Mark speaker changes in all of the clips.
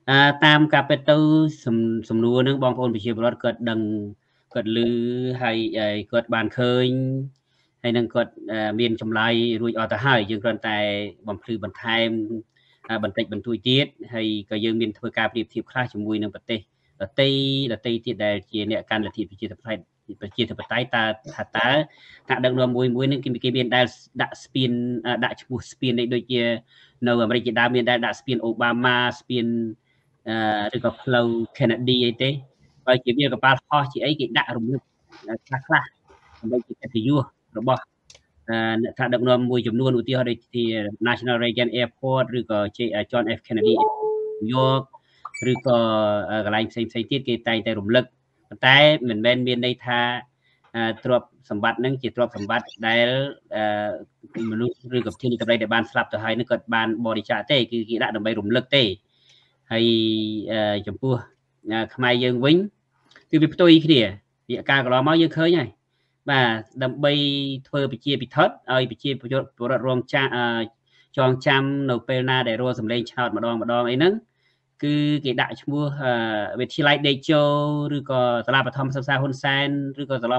Speaker 1: tam cà phê tư sầm nua nước bong ôn bị chia bớt cật đằng cật lư hay cật bàn khơi hay nâng cật miền trong lai ruồi ở ta hai dương còn tại bằng phư bằng tham bằng tịch bằng tuổi tiết hay cái dương miền thôi cà phê thiệp khai trong mùi nâng bật tê là tây tiết đại chia nẹt can là thiệp chia tập hai chia tập tay ta ta ta đằng nó mùi nâng cái miền đã spin đã chụp spin này đôi chia nơi mà đây đa miền đã spin Obama spin ឬក៏ផ្លូវ Kennedy អីទេបើជាវាកប៉ាល់ហោះជាអីគេដាក់រំលឹកខ្លះដើម្បីជាកិត្តិយសរបស់អ្នកថាដឹកនាំមួយចំនួនឧទាហរណ៍ដូចជា National Reagan Airport ឬក៏ John F Kennedy New York ឬក៏កន្លែងផ្សេងទៀតគេតែងតែរំលឹកប៉ុន្តែមិនមែនមានន័យថាទ្រព្យសម្បត្តិហ្នឹងជាទ្រព្យសម្បត្តិដែលមនុស្សឬក៏ប្រធាននាយកដែលបានស្លាប់ទៅហើយនឹងគាត់បានបរិច្ចាគទេគឺគេដាក់ដើម្បីរំលឹកទេហើយចំពោះខ្មែរយើងវិញគឺវាផ្ទុយគ្នាវាការកន្លងមកយើងឃើញហើយបាទដើម្បីធ្វើប្រជាពិធឲ្យប្រជាពលរដ្ឋរងចងចាំនៅពេលណាដែលរស់សម្លេងឆ្នោតម្ដងអីហ្នឹងគឺគេដាក់ឈ្មោះវិទ្យាល័យដេកជោឬក៏សាលាបឋមសិក្សាហ៊ុនសែនឬក៏សាលា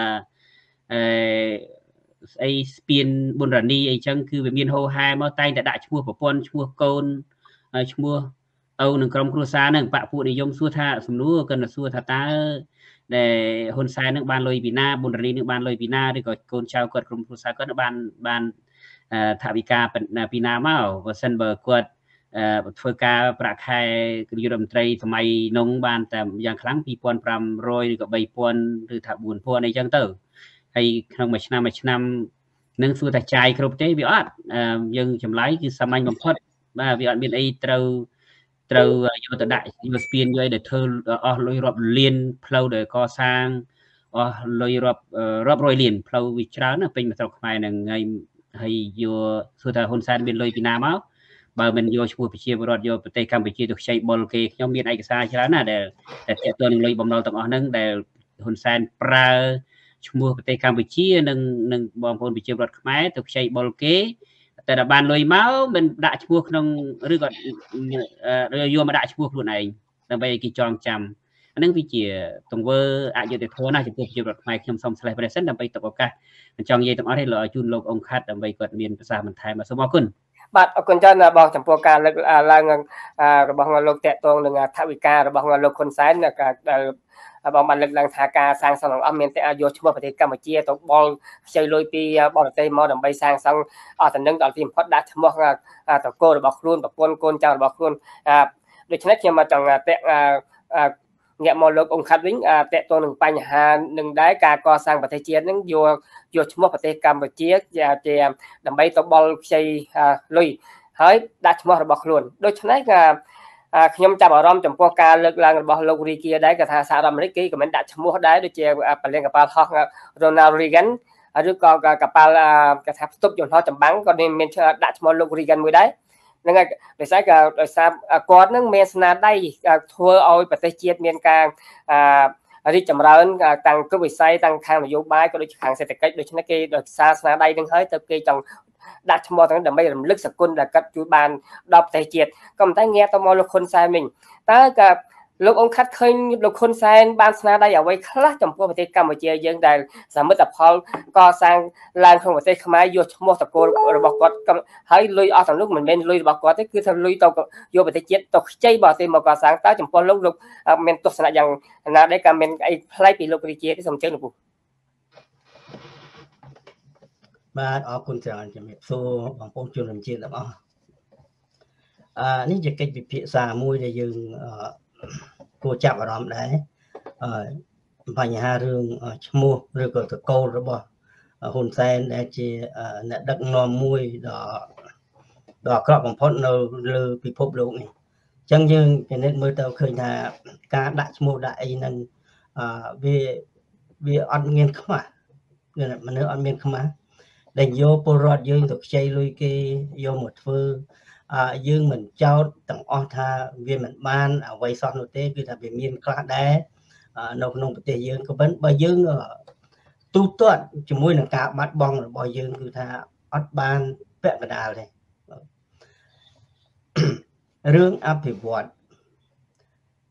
Speaker 1: ស្អីស្ពានប៊ុនរ៉ានីអីចឹងគឺវាមានហោហែមកតែងតែដាក់ឈ្មោះប្រពន្ធឈ្មោះកូនឈ្មោះអូនឹងក្រុមគ្រួសារហ្នឹងបកពួកនិយមសួរថាសំណួរគាត់សួរថាតើដែលហ៊ុនសែននឹងបានលុយពីណាប៊ុនរ៉ានីនឹងបានលុយពីណាឬក៏កូនចៅគាត់ក្រុមគ្រួសារគាត់បានថវិកាពីណាមកបើសិនបើគាត់ធ្វើការប្រាក់ខែនាយករដ្ឋមន្ត្រីសម័យនោះបានតែយ៉ាងខ្លាំង 2,500 ឬក៏ 3,000 ឬថា 4,000 អីចឹងទៅហើយក្នុងមួយឆ្នាំនឹងសួរថាចាយគ្រប់ទេវាអត់យើងចម្លើយគឺសាមញ្ញបំផុតបាទវាអត់មានអីត្រូវយកទៅដាក់យកស្ពានយកឲ្យធ្វើអស់លុយរាប់លានផ្លូវដែលកសាងអស់លុយរាប់រយលានផ្លូវវាច្រើនណាពេញមកស្រុកខ្មែរនឹងហើយយកសួរថាហ៊ុនសែនមានលុយពីណាមកបើមិនយកឈ្មោះប្រជាពលរដ្ឋយកប្រទេសកម្ពុជាទៅខ្ចីបុលគេខ្ញុំមានឯកសារច្រើនណាដែលទាក់ទងនឹងលុយបំណុលទាំងអស់ហ្នឹងដែលហ៊ុនសែនប្រើឈ្មោះប្រទេសកម្ពុជានិងបងប្អូនប្រជាពលរដ្ឋខ្មែរទៅខ្ចីបុលគេតែដល់បានលុយមកមិនដាក់ឈ្មោះក្នុងឬក៏យកមកដាក់ឈ្មោះខ្លួនឯងដើម្បីឲ្យគេចងចាំអានឹងវាជាទង្វើអយុត្តិធម៌ណាស់ចំពោះប្រជាពលរដ្ឋខ្មែរខ្ញុំសូមស្លេះប្រសិនដើម្បីទុកឱកាសចង់និយាយទាំងអស់នេះលោកជូនលោកអង្គខាត់ដើម្បីគាត់មានប្រសាសន៍បន្ថែមសូមអរគុណ
Speaker 2: បាទអរគុណច្រើនបងចំពោះការលើកឡើងរបស់លោកតេតតងនឹងថវិការបស់លោកហ៊ុនសែនដែលបងបានលើកឡើងថាការសាងសង់ទាំងអស់មានតែយកឈ្មោះប្រទេសកម្ពុជាទៅបលខ្ចីលុយពីបរទេសមកដើម្បីសាងសង់អស់ទៅនឹងដល់ទីបំផុតដាក់ឈ្មោះតកូលរបស់ខ្លួនប្រពន្ធកូនចៅរបស់ខ្លួនដូច្នេះខ្ញុំមកចង់ងាកមកលោកអង្គខាត់វិញតេតតងនឹងបញ្ហានឹងដែរការកសាងប្រទេសជាតិនឹងយកឈ្មោះប្រទេសកម្ពុជាជាដើម្បីទៅបលខ្ចីលុយហើយដាក់ឈ្មោះរបស់ខ្លួនដូច្នេះខ្ញុំចាប់អារម្មណ៍ចំពោះការលើកឡើងរបស់លោករីគីដែរគាត់ថាសហរដ្ឋអាមេរិកគេក៏មិនដាក់ឈ្មោះដែរដូចជាពលានកប៉ាល់ហោះ Ronald Reagan ឬក៏កប៉ាល់គាត់ថាផ្ទុកយន្តហោះចម្បាំងក៏មានដាក់ឈ្មោះលោក Reagan មួយដែរហ្នឹងហើយដោយសារគាត់នឹងមានស្នាដៃធ្វើឲ្យប្រទេសជាតិមានការរីកចម្រើនតាំងគ្រប់វិស័យតាំងខាងនយោបាយក៏ដូចខាងសេដ្ឋកិច្ចដូច្នេះគេដោយសារស្នាដៃនឹងហើយទៅគេចង់ដាក់ឈ្មោះទាំងដើម្បីរំលឹកសគុណដែលគាត់ជួយបានដល់ប្រទេសជាតិក៏ប៉ុន្តែងាកទៅមកលោកហ៊ុនសែនវិញតើក៏លោកអង្គខាត់ឃើញលោកហ៊ុនសែនបានស្នាដៃអ្វីខ្លះចំពោះប្រទេសកម្ពុជាយើងដែលសមិទ្ធផលកសាងឡើងក្នុងប្រទេសខ្មែរយកឈ្មោះតកូលរបស់គាត់ហើយលុយអស់ទាំងនោះមិនមែនលុយរបស់គាត់ទេគឺថាលុយទៅយកប្រទេសជាតិទៅខ្ចីបរទេសមកកសាងតើចំពោះលោកមានទស្សនៈយ៉ាងណាដែរក៏មានអីផ្លែកពីលោករាជាទេសូមអញ្ជើញលោកពូ
Speaker 3: បាទអរគុណច្រើនជំរាបសួរបងប្អូនជនរួមជាតិទាំងអស់នេះជាកិច្ចពិភាក្សាមួយដែលយើងគួរចាប់អារម្មណ៍ដែរបញ្ហារឿងឈ្មោះឬក៏តកូលរបស់ហ៊ុនសែនដែលជាអ្នកដឹកនាំមួយដ៏អាក្រក់បំផុតនៅលើពិភពលោកនេះអញ្ចឹងយើងពិនិត្យមើលទៅឃើញថាការដាក់ឈ្មោះដាក់អីហ្នឹងវាអត់មានខ្មាស់មនុស្សអត់មានខ្មាស់ដែលយកពលរដ្ឋយើងទៅខ្ចីលុយគេយកមកធ្វើយើងមិនចោទទាំងអស់ថាវាមិនបានអ្វីសោះនោះទេគឺថាវាមានខ្លះដែរនៅក្នុងប្រទេសយើងក៏ប៉ុន្តែបើយើងទូទាត់ជាមួយនឹងការបាត់បង់របស់យើងគឺថាអត់បានពាក់កណ្ដាលទេរឿងអភិវឌ្ឍ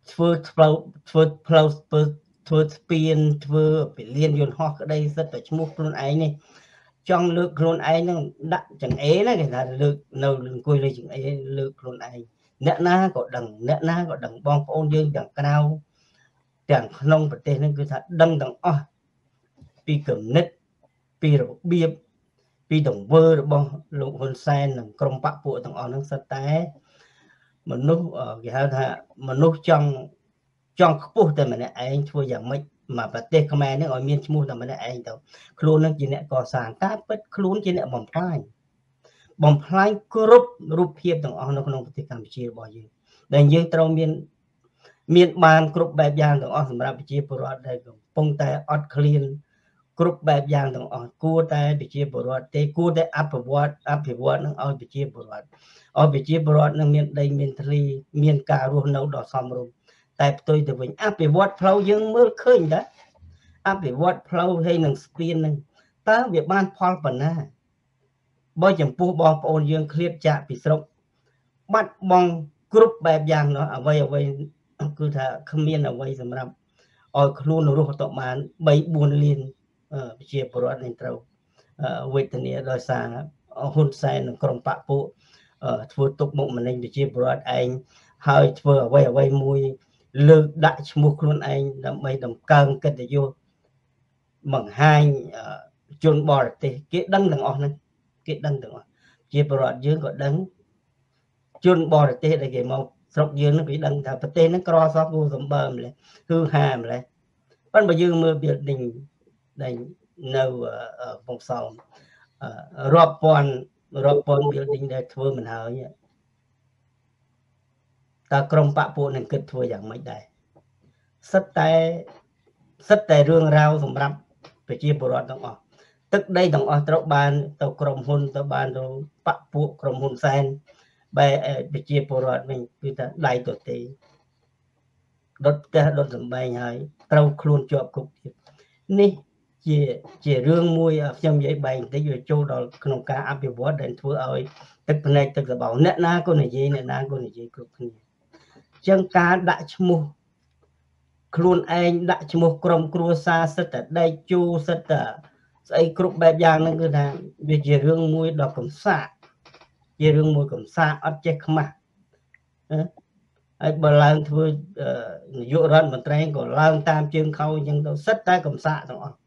Speaker 3: ធ្វើផ្លូវធ្វើស្ពានធ្វើពលានយន្តហោះក្តីសិតតែឈ្មោះខ្លួនឯងនេះចង់លើកខ្លួនឯងហ្នឹងដាក់ចង្អេរណាគេថាលើកនៅអង្គុយលើចង្អេរលើកខ្លួនឯងអ្នកណាក៏ដឹងបងប្អូនយើងទាំងក្រៅទាំងក្នុងប្រទេសហ្នឹងគឺថាដឹងទាំងអស់ពីគំនិតពីរបៀបពីទង្វើរបស់លោកហ៊ុនសែននិងក្រុមបកពួកទាំងអស់ហ្នឹងសិតតែមនុស្សគេហៅថាមនុស្សចង់ខ្ពស់តែម្នាក់ឯងធ្វើយ៉ាងម៉េចមកប្រទេសខ្មែរនឹងឲ្យមានឈ្មោះតែម្នាក់ឯងទៅខ្លួននឹងជាអ្នកកសាងការពិតខ្លួនជាអ្នកបំផ្លាញគ្រប់រូបភាពទាំងអស់នៅក្នុងប្រទេសកម្ពុជារបស់យើងដែលយើងត្រូវមានបានគ្រប់បែបយ៉ាងទាំងអស់សម្រាប់ប្រជាពលរដ្ឋដែលកំពុងតែអត់ឃ្លានគ្រប់បែបយ៉ាងទាំងអស់គួរតែប្រជាពលរដ្ឋទេគួរតែអភិវឌ្ឍនឹងឲ្យប្រជាពលរដ្ឋនឹងមានដីមានធ្លីមានការរស់នៅដ៏សមរម្យតែផ្ទុយទៅវិញអភិវឌ្ឍផ្លូវយើងមើលឃើញតើអភិវឌ្ឍផ្លូវហើយនឹងស្ពាននឹងតើវាបានផលប៉ុណ្ណាបើចំពោះបងប្អូនយើងឃ្លាតចាកពីស្រុកបាត់បង់គ្រប់បែបយ៉ាងនោះអ្វីគឺថាគ្មានអ្វីសម្រាប់ឲ្យខ្លួនរស់ទៅបាន 3-4 លានប្រជាពលរដ្ឋនឹងត្រូវវេទនាដោយសារហ៊ុនសែននិងក្រុមបកពួកធ្វើទុកមុខម្នេញប្រជាពលរដ្ឋឯងហើយធ្វើអ្វីមួយលើកដាក់ឈ្មោះខ្លួនឯងដើម្បីតម្កើងកិត្តិយសបង្ហាញជនបរទេសគេដឹងទាំងអស់ហ្នឹងជាពលរដ្ឋយើងក៏ដឹងជនបរទេសដែលគេមកស្រុកយើងហ្នឹងគេដឹងថាប្រទេសហ្នឹងក្រសោះគូសម្បើម្លេះគឺហាម្លេះប៉ុន្តែបើយើងមើល building ដែលនៅពងសោមរាប់ពាន់ building ដែលធ្វើមិនហើយតើក្រុមបកពួកនឹងគិតធ្វើយ៉ាងម៉េចដែរសិតតែរឿងរ៉ាវសម្រាប់ប្រជាពលរដ្ឋទាំងអស់ទឹកដីទាំងអស់ត្រូវបានទៅក្រុមហ៊ុនទៅបានទៅបកពួកក្រុមហ៊ុនសែនបែប្រជាពលរដ្ឋវិញគឺថាដៃទៅទេដុតផ្ទះដុតសម្បែងហើយត្រូវខ្លួនជាប់គុកទៀតនេះជារឿងមួយខ្ញុំនិយាយបែងបន្តិចវាចូលដល់ក្នុងការអភិវឌ្ឍដែលធ្វើឲ្យទឹកភ្នែកទឹកសបោអ្នកណាក៏និយាយគ្រប់គ្នាចឹងការដាក់ឈ្មោះខ្លួនឯងដាក់ឈ្មោះក្រុមគ្រួសារសិតតែដេកជូសិតតែស្អីគ្រប់បែបយ៉ាងហ្នឹងគឺថាវាជារឿងមួយដ៏កំសាកអត់ចេះខ្មាស់ហើយបើឡើងធ្វើនាយករដ្ឋមន្ត្រីក៏ឡើងតាមជើងខោអញ្ចឹងទៅសិតតែកំសាកទាំងអស់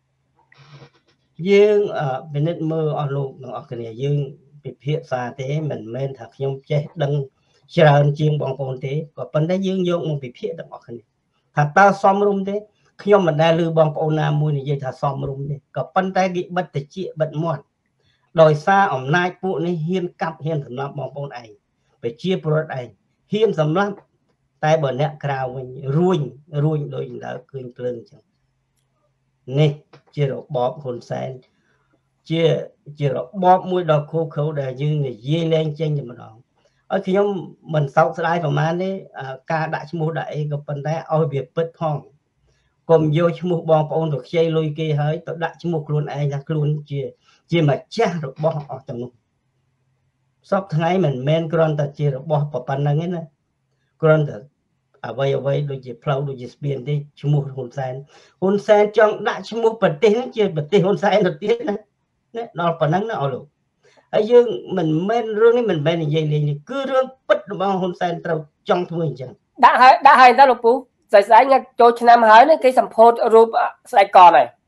Speaker 3: យើងពិនិត្យមើលអស់លោកទាំងអស់គ្នាយើងពិភាក្សាទេមិនមែនថាខ្ញុំចេះដឹងច្រើនជាងបងប្អូនទេក៏ប៉ុន្តែយើងយកមកពិភាក្សាទាំងអស់គ្នាថាតើសមរម្យទេខ្ញុំមិនដែលឮបងប្អូនណាមួយនិយាយថាសមរម្យទេក៏ប៉ុន្តែគេបិទតិចបិទមាត់ដោយសារអំណាចពួកនេះហ៊ានកាប់ហ៊ានសម្លាប់បងប្អូនឯងប្រជាពលរដ្ឋឯងហ៊ានសម្លាប់តែបើអ្នកក្រៅវិញរួញដូចដើរឃើញភ្លើងអញ្ចឹងនេះជារបបហ៊ុនសែនជារបបមួយដ៏ឃោឃៅដែលយើងនិយាយលែងចេញតែម្ដងឲ្យខ្ញុំមិនសោកស្ដាយប្រហែលទេការដាក់ឈ្មោះដាក់អីក៏ប៉ុន្តែឲ្យវាពិតផងកុំយកឈ្មោះបងប្អូនទៅខ្ចីលុយគេហើយទៅដាក់ឈ្មោះខ្លួនឯងថាខ្លួនជាម្ចាស់របស់អស់ទាំងនោះសពថ្ងៃមិនមែនគ្រាន់តែជារបស់ប៉ុណ្្នឹងទេណាគ្រាន់តែអ្វីដូចជាផ្លូវដូចជាស្ពានទេឈ្មោះហ៊ុនសែនចង់ដាក់ឈ្មោះប្រទេសហ្នឹងជាប្រទេសហ៊ុនសែនទៅទៀតណាដល់ប៉ុណ្្នឹងណាអស់លោកហើយយើងមិនមែនរឿងនេះមិនមែននិយាយលេងនេះគឺរឿងពិតរបស់ហ៊ុនសែនត្រូវចង់ធ្វើអញ្ចឹង
Speaker 2: ដាក់ហើយតើលោកពូស្អែកញ៉ាំចូលឆ្នាំហើយនេះគេសម្ពោធរូបស្ដេចកនហើយ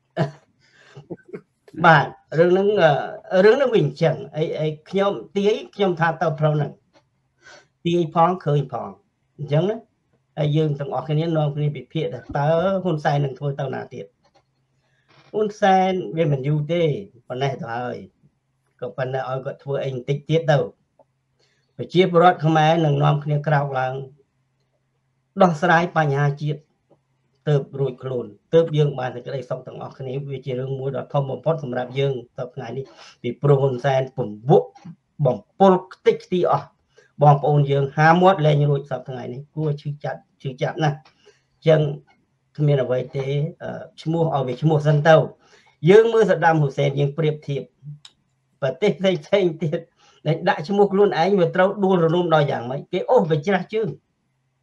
Speaker 3: បាទរឿងហ្នឹងវាអញ្ចឹងអីខ្ញុំថាទៅផ្លូវហ្នឹងទាយផងឃើញផងអញ្ចឹងណាហើយយើងទាំងអស់គ្នានាំគ្នាពិភាក្សាតើហ៊ុនសែននឹងធ្វើទៅណាទៀតហ៊ុនសែនវាមិនយូរទេប៉ុណ្ណេះទៅហើយក៏ប៉ុន្តែឲ្យគាត់ធ្វើអីបន្តិចទៀតទៅប្រជាពលរដ្ឋខ្មែរនឹងនាំគ្នាក្រោកឡើងដោះស្រាយបញ្ហាជាតិទៅរួចខ្លួនទៅយើងបានសេចក្តីសុខទាំងអស់គ្នាវាជារឿងមួយដ៏ធំបំផុតសម្រាប់យើងទៅថ្ងៃនេះពីព្រោះហ៊ុនសែនពំវក់បំពុលខ្ទេចខ្ទីអស់បងប្អូនយើងហាមាត់លែងរួចសប្តាហ៍ថ្ងៃនេះគួរឈឺចាប់ណាស់អញ្ចឹងគ្មានអ្វីទេឈ្មោះឲ្យវាឈ្មោះសិនទៅយើងមើលសាដាមហ៊ូសេនយើងប្រៀបធៀបប្រទេសផ្សេងទៀតដែលដាក់ឈ្មោះខ្លួនឯងវាត្រូវដួលរលំដល់យ៉ាងម៉េចគេអូសវាច្រាស់ជើង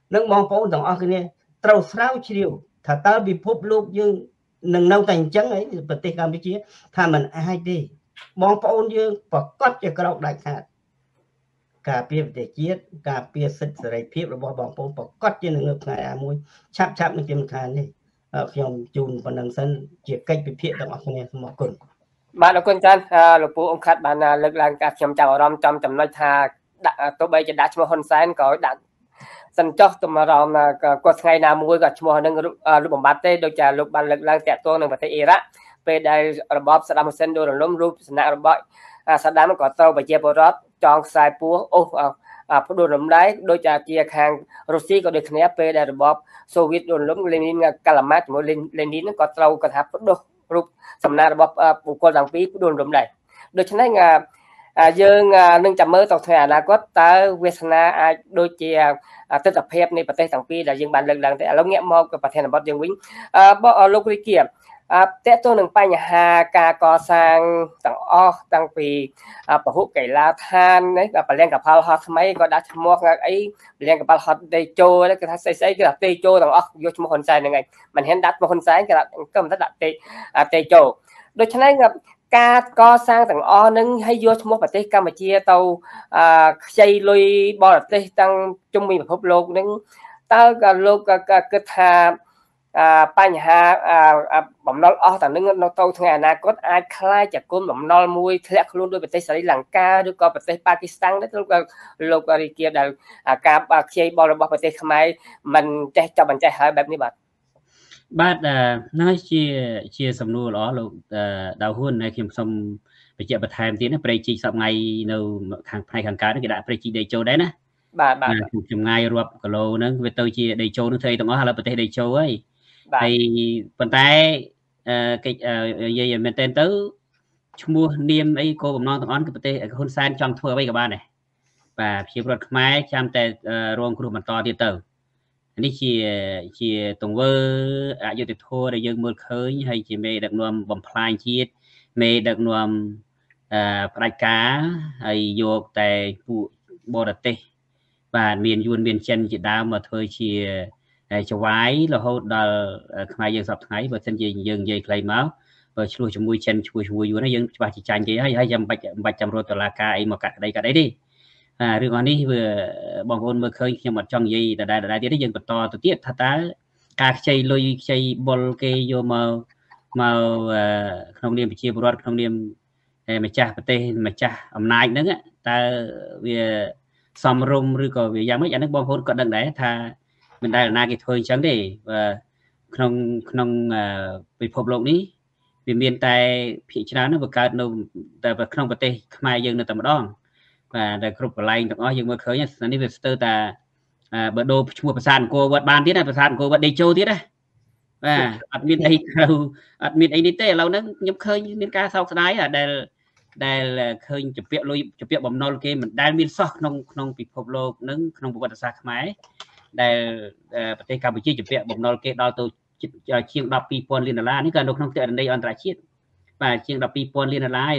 Speaker 3: នឹងបងប្អូនទាំងអស់គ្នាត្រូវស្រាវជ្រាវថាតើពិភពលោកយើងនឹងនៅតែអញ្ចឹងឯងប្រទេសកម្ពុជាថាมันអាចទេបងប្អូនយើងប្រកាសជាក្រោកដាច់ខាតការពារប្រទេសជាតិការពារសិទ្ធិសេរីភាពរបស់បងប្អូនប្រកាសជានឹងថ្ងៃមួយឆាប់នឹងជាមិនខានទេខ្ញុំជូនប៉ុណ្ណឹងសិនជាកិច្ចពិភាក្សាទាំងអស់គ្នាសូមអរគុណ
Speaker 2: បាទអរគុណច្រើនលោកពូអង្គខាត់បានលើកឡើងការខ្ញុំចាប់អារម្មណ៍ចំចំណុចថាដាក់ទោះបីជាដាក់ឈ្មោះហ៊ុនសែនក៏ដាក់សិនចុះទៅអារម្មណ៍គាត់ថ្ងៃណាមួយក៏ឈ្មោះនឹងរូបបំបត្តិទេដូចជាលោកបានលើកឡើងតាក់ទងនឹងប្រទេសអ៊ីរ៉ាក់ពេលដែលរបបសាដាមហ៊ុនសែនដួលរលំរូបសំណាក់របស់សាដាមក៏ត្រូវប្រជាពលរដ្ឋចងខ្សែពោះផ្ដួលរំលែកដូចជាខាងរុស្ស៊ីក៏ដូចគ្នាពេលដែលរបបសូវៀតដួលរលំលេនីនកាឡាម៉ាត់ជាមួយលេនីនក៏ត្រូវគាត់ថាផ្ដុសរូបសំណាក់របស់បុគ្គលទាំងពីរផ្ដួលរំលែកដូច្នេះយើងនឹងចាំមើលទៅថ្ងៃអនាគតតើវាសនាអាចដូចជាទស្សនវិជ្ជានៃប្រទេសទាំងពីរដែលយើងបានលើកឡើងទៅឥឡូវងាកមកទៅប្រធានបទយើងវិញលោករីគៀតើតើនឹងបញ្ហាការកសាងទាំងអស់តាំងពីពហុកីឡាដ្ឋានពលានកប៉ាល់ហោះថ្មីក៏ដាក់ឈ្មោះអីពលានកប៉ាល់ហោះតេជោគេថាស្អីគេថាតេជោទាំងអស់យកឈ្មោះហ៊ុនសែនហ្នឹងឯងមិនហ៊ានដាក់ឈ្មោះហ៊ុនសែនគេដាក់តេជោដូច្នេះការកសាងទាំងអស់នឹងឲ្យយកឈ្មោះប្រទេសកម្ពុជាទៅខ្ចីលុយបរទេសទាំងជុំវិញពិភពលោកនឹងតើក៏លោកគិតថាបញ្ហាបំណុលអស់តែនឹងនៅទៅថ្ងៃអនាគតអាចคล้ายជាគុណបំណុលមួយធ្លាក់ខ្លួនដោយប្រទេសស្រីលង្កាឬក៏ប្រទេសប៉ាគីស្ថានដែរលោករីគៀដែលការខ្ចីបុលរបស់ប្រទេសខ្មែរមិនចេះចាប់បញ្ចេះហើយបែបនេះបាទ
Speaker 1: ហ្នឹងជាសំណួរល្អលោកដៅហ៊ុនហើយខ្ញុំសូមបញ្ជាក់បន្ថែមទៀតណាព្រៃជីកសប្ងៃនៅខាងផ្នែកខាងកើតគេដាក់ព្រៃជីកដេជោដែរណា
Speaker 2: បាទ
Speaker 1: ចម្ងាយរាប់គីឡូហ្នឹងវាទៅជាដេជោនឹងធ្វើទាំងអស់ឥឡូវប្រទេសដេជោហើយហើយប៉ុន្តែកិច្ចនិយាយមែនតើទៅឈ្មោះនាមអីគោលបំណងទាំងអស់គឺប្រទេសហ៊ុនសែនចង់ធ្វើអ្វីក៏បានដែរបាទប្រជាពលរដ្ឋខ្មែរចាំតែរងគ្រោះបន្តទៀតទៅនេះជាទង្វើអយុត្តិធម៌ដែលយើងមើលឃើញហើយជាមេដឹកនាំបំផ្លាញជាតិមេដឹកនាំផ្ដាច់ការហើយយកតែពួកបរទេសបាទមានយួនមានចិនជាដើមមកធ្វើជាចវាយរហូតដល់ខ្មែរយើងសប្តាហ៍ថ្ងៃបើមិនជាយើងនិយាយខ្លីមកបើឆ្លោះជាមួយចិនជាមួយយួនយើងច្បាស់ជាចាញ់គេហើយចាំបាច់ចាំរត់តុលាការអីមកកាត់ក្តីទេរឿងនេះវាបងប្អូនមើលឃើញខ្ញុំអត់ចង់និយាយដដែលទៀតទេយើងបន្តទៅទៀតថាតើការខ្ចីលុយខ្ចីបុលគេយកមកក្នុងនាមប្រជាពលរដ្ឋក្នុងនាមម្ចាស់ប្រទេសម្ចាស់អំណាចហ្នឹងតើវាសមរម្យឬក៏វាយ៉ាងម៉េចអានេះបងប្អូនក៏ដឹងដែរថាមិនដែលណាគេធ្វើអញ្ចឹងទេក្នុងពិភពលោកនេះវាមានតែភាគច្រើនវាកើតនៅតែក្នុងប្រទេសខ្មែរយើងនៅតែម្ដងបាទតែគ្រប់កន្លែងទាំងអស់យើងមើលឃើញនេះវាស្ទើរតែបើដូរឈ្មោះប្រាសាទអង្គរវត្តបានទៀតណាប្រាសាទអង្គរវត្តដេជោទៀតណាបាទអត់មានអីត្រូវអត់មានអីនេះទេឥឡូវហ្នឹងខ្ញុំឃើញមានការសោកស្ដាយដែលឃើញជាពាក្យលុយជាពាក្យបំណុលគេមិនដែលមានសោះក្នុងពិភពលោកហ្នឹងក្នុងប្រវត្តិសាស្ត្រខ្មែរដែលប្រទេសកម្ពុជាជាពាក្យបំណុលគេដល់ទៅជាង 12,000 លានដុល្លារនេះក៏នៅក្នុងទិន្នន័យអន្តរជាតិបាទជាង 12,000 លានដុល្លារ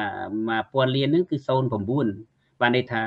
Speaker 1: 1000លានហ្នឹងគឺ09បានន័យថា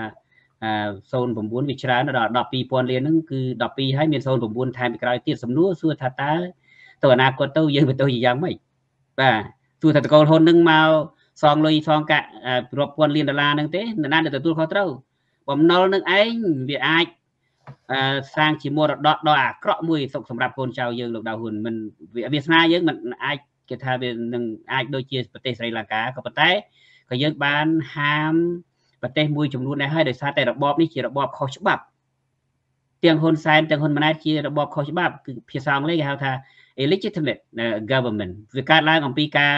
Speaker 1: 09វាច្រើនដល់ 12,000 លានហ្នឹងគឺ12ហើយមាន09ថែមពីក្រោយទៀតសំណួរសួរថាតើទៅអនាគតទៅយើងទៅជាយ៉ាងម៉េចបាទទោះតែតកូលហ៊ុនហ្នឹងមកសងលុយសងកាក់រាប់ពាន់លានដុល្លារហ្នឹងទេនរណាដែលទទួលខុសត្រូវបំណុលនឹងឯងវាអាចសាងជាមរតកដ៏អាក្រក់មួយសម្រាប់កូនចៅយើងលោកដៅហ៊ុនមិនវាសនាយើងមិនអាចគេថាវានឹងអាចដូចជាប្រទេសស្រីលង្កាក៏ប៉ុន្តែក៏យើងបានហាមប្រទេសមួយចំនួនដែរហើយដោយសារតែរបបនេះជារបបខុសច្បាប់ទាំងហ៊ុនសែនទាំងហ៊ុនម៉ាណែតជារបបខុសច្បាប់គឺភាសាអង់គ្លេសគេហៅថា illegitimate government វាកើតឡើងអំពីការ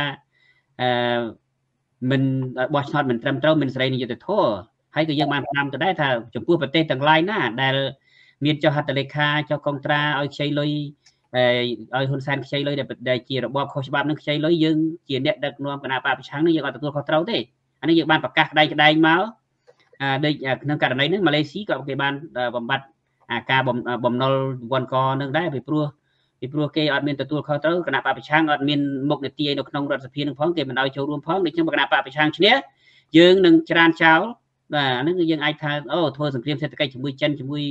Speaker 1: មិនបោះឆ្នោតមិនត្រឹមត្រូវមិនសេរីនិយុត្តិធម៌ហើយក៏យើងបានផ្ដាំទៅដែរថាចំពោះប្រទេសទាំងឡាយណាដែលមានចុះហត្ថលេខាចុះកុងត្រាឲ្យខ្ចីលុយឲ្យហ៊ុនសែនខ្ចីលុយដែលជារបបខុសច្បាប់នឹងខ្ចីលុយយើងជាអ្នកដឹកនាំគណៈបកប្រឆាំងនឹងយើងអត់ទទួលខុសត្រូវទេអានេះយើងបានប្រកាសក្តែងមកដូចក្នុងករណីនេះម៉ាឡេស៊ីក៏គេបានបំបត្តិការបំណុលវ៉ាន់កនឹងដែរពីព្រោះគេអត់មានទទួលខុសត្រូវគណៈបកប្រឆាំងអត់មានមុខនីតិនៅក្នុងរដ្ឋសភានឹងផងគេមិនឲ្យចូលរួមផងដូច្នេះគណៈបកប្រឆាំងឈ្នះយើងនឹងច្រានចោលបាទហ្នឹងគឺយើងអាចថាធ្វើសង្គ្រាមសេដ្ឋកិច្ចជាមួយចិនជាមួយ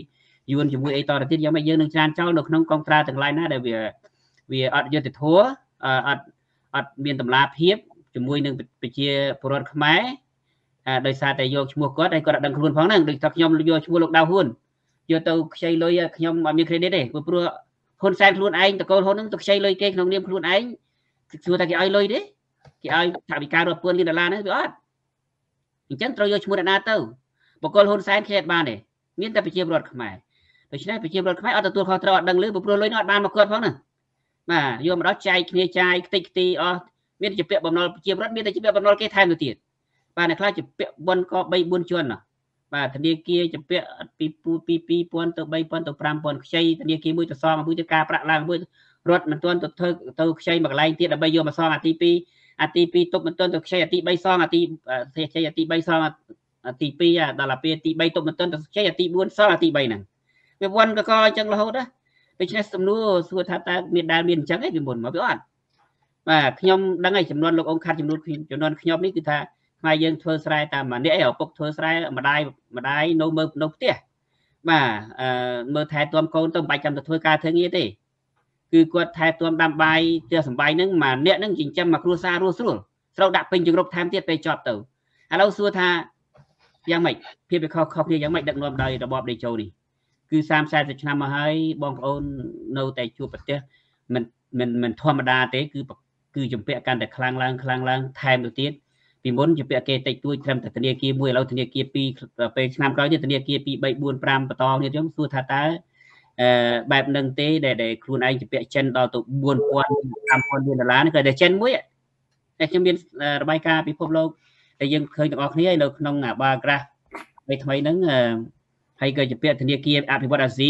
Speaker 1: យួនជាមួយអីតទៅទៀតយ៉ាងម៉េចយើងនឹងច្រានចោលនៅក្នុងកងត្រាទាំងឡាយណាដែលវាអត់យុត្តិធម៌អត់មានតម្លាភាពជាមួយនឹងប្រជាពលរដ្ឋខ្មែរដោយសារតែយកឈ្មោះគាត់ហើយគាត់អត់ដឹងខ្លួនផងហ្នឹងដូចថាខ្ញុំយកឈ្មោះលោកដៅហ៊ុនយកទៅខ្ចីលុយខ្ញុំអត់មាន credit ទេព្រោះហ៊ុនសែនខ្លួនឯងតកូលហ៊ុនហ្នឹងទៅខ្ចីលុយគេក្នុងនាមខ្លួនឯងសួរថាគេឲ្យលុយទេគេឲ្យថវិការាប់ពាន់លានដុល្លារហ្នឹងវាអត់អញ្ចឹងត្រូវយកឈ្មោះអ្នកណាទៅបកលហ៊ុនសែនគេអត់បានទេមានតែប្រជាពលរដ្ឋខ្មែរដូច្នេះប្រជាពលរដ្ឋខ្មែរអត់ទទួលខុសត្រូវអត់ដឹងលឺព្រោះលុយនោះអត់បានមកគាត់ផងណាបាទយកមកដល់ចែកគ្នាចាយខ្ទេចខ្ទីអស់មានជាពាក់បំណុលប្រជាពលរដ្ឋមានតែជាពាក់បំណុលគេថែមទៅទៀតបាទអ្នកខ្លះជាពាក់បនក៏3 4ជាន់ណាបាទធនាគារជាពាក់ពី2000ទៅ3000ទៅ5000ខ្ចីធនាគារមួយទៅសងមួយទៅការប្រាក់ឡើងមួយរត់មិនទាន់ទៅធ្វើទៅខ្ចីមួយកន្លែងទៀតដើម្បីយកមកសងអាទី2អាទី2ទុកមិនទាន់ទៅខ្ចីអាទី3សងអាទីខ្ចីអាទី3សងអាទី2ដល់អាពេលទី3ទុកមិនទាន់ទៅខ្ចីអាទី4សងអាទី3ហ្នឹងវាវ័នកកអញ្ចឹងរហូតណាដូច្នេះសំណួរសួរថាតើមានដែលមានអញ្ចឹងឯងពីមុនមកវាអត់បាទខ្ញុំដឹងហើយចំនួនលោកអង្គខាត់ចំនួនខ្ញុំនេះគឺថាខ្មែរយើងធ្វើស្រែតាមម្នាក់ឯងឪពុកធ្វើស្រែម្ដាយនៅមើលនៅផ្ទះបាទមើលថែទាំកូនទៅមិនបាច់ចាំទៅធ្វើការធ្វើងារទេគឺគាត់ថែទាំដាំបាយផ្ទះសំបាយហ្នឹងមួយអ្នកហ្នឹងចិញ្ចឹមមកគ្រួសាររស់ស្រួលត្រូវដាក់ពេញជង្រុកថែមទៀតពេលចប់ទៅឥឡូវសួរថាយ៉ាងម៉េចភាពវាខុសគ្នាយ៉ាងម៉េចដឹកនាំដោយរបបដេជោនេះគឺ30-40ឆ្នាំមកហើយបងប្អូននៅតែជួបប្រទេសមិនធម្មតាទេគឺជំពាក់កាន់តែខ្លាំងឡើងថែមទៅទៀតពីមុនជំពាក់គេតិចតួចត្រឹមតែធនាគារមួយឥឡូវធនាគារ2ពេលឆ្នាំក្រោយទៀតធនាគារ2 3 4 5បន្តទៀតខ្ញុំសួរថាតើបែបនឹងទេដែលខ្លួនឯងជំពាក់ចិនដល់ទៅ 4000 5000 លានដុល្លារនេះក៏តែចិនមួយតែខ្ញុំមានរបាយការណ៍ពិភពលោកដែលយើងឃើញទាំងអស់គ្នានៅក្នុងបាក្រាស់ថ្មីហ្នឹងហើយក៏ជំពាក់ធនាគារអភិវឌ្ឍអាស៊ី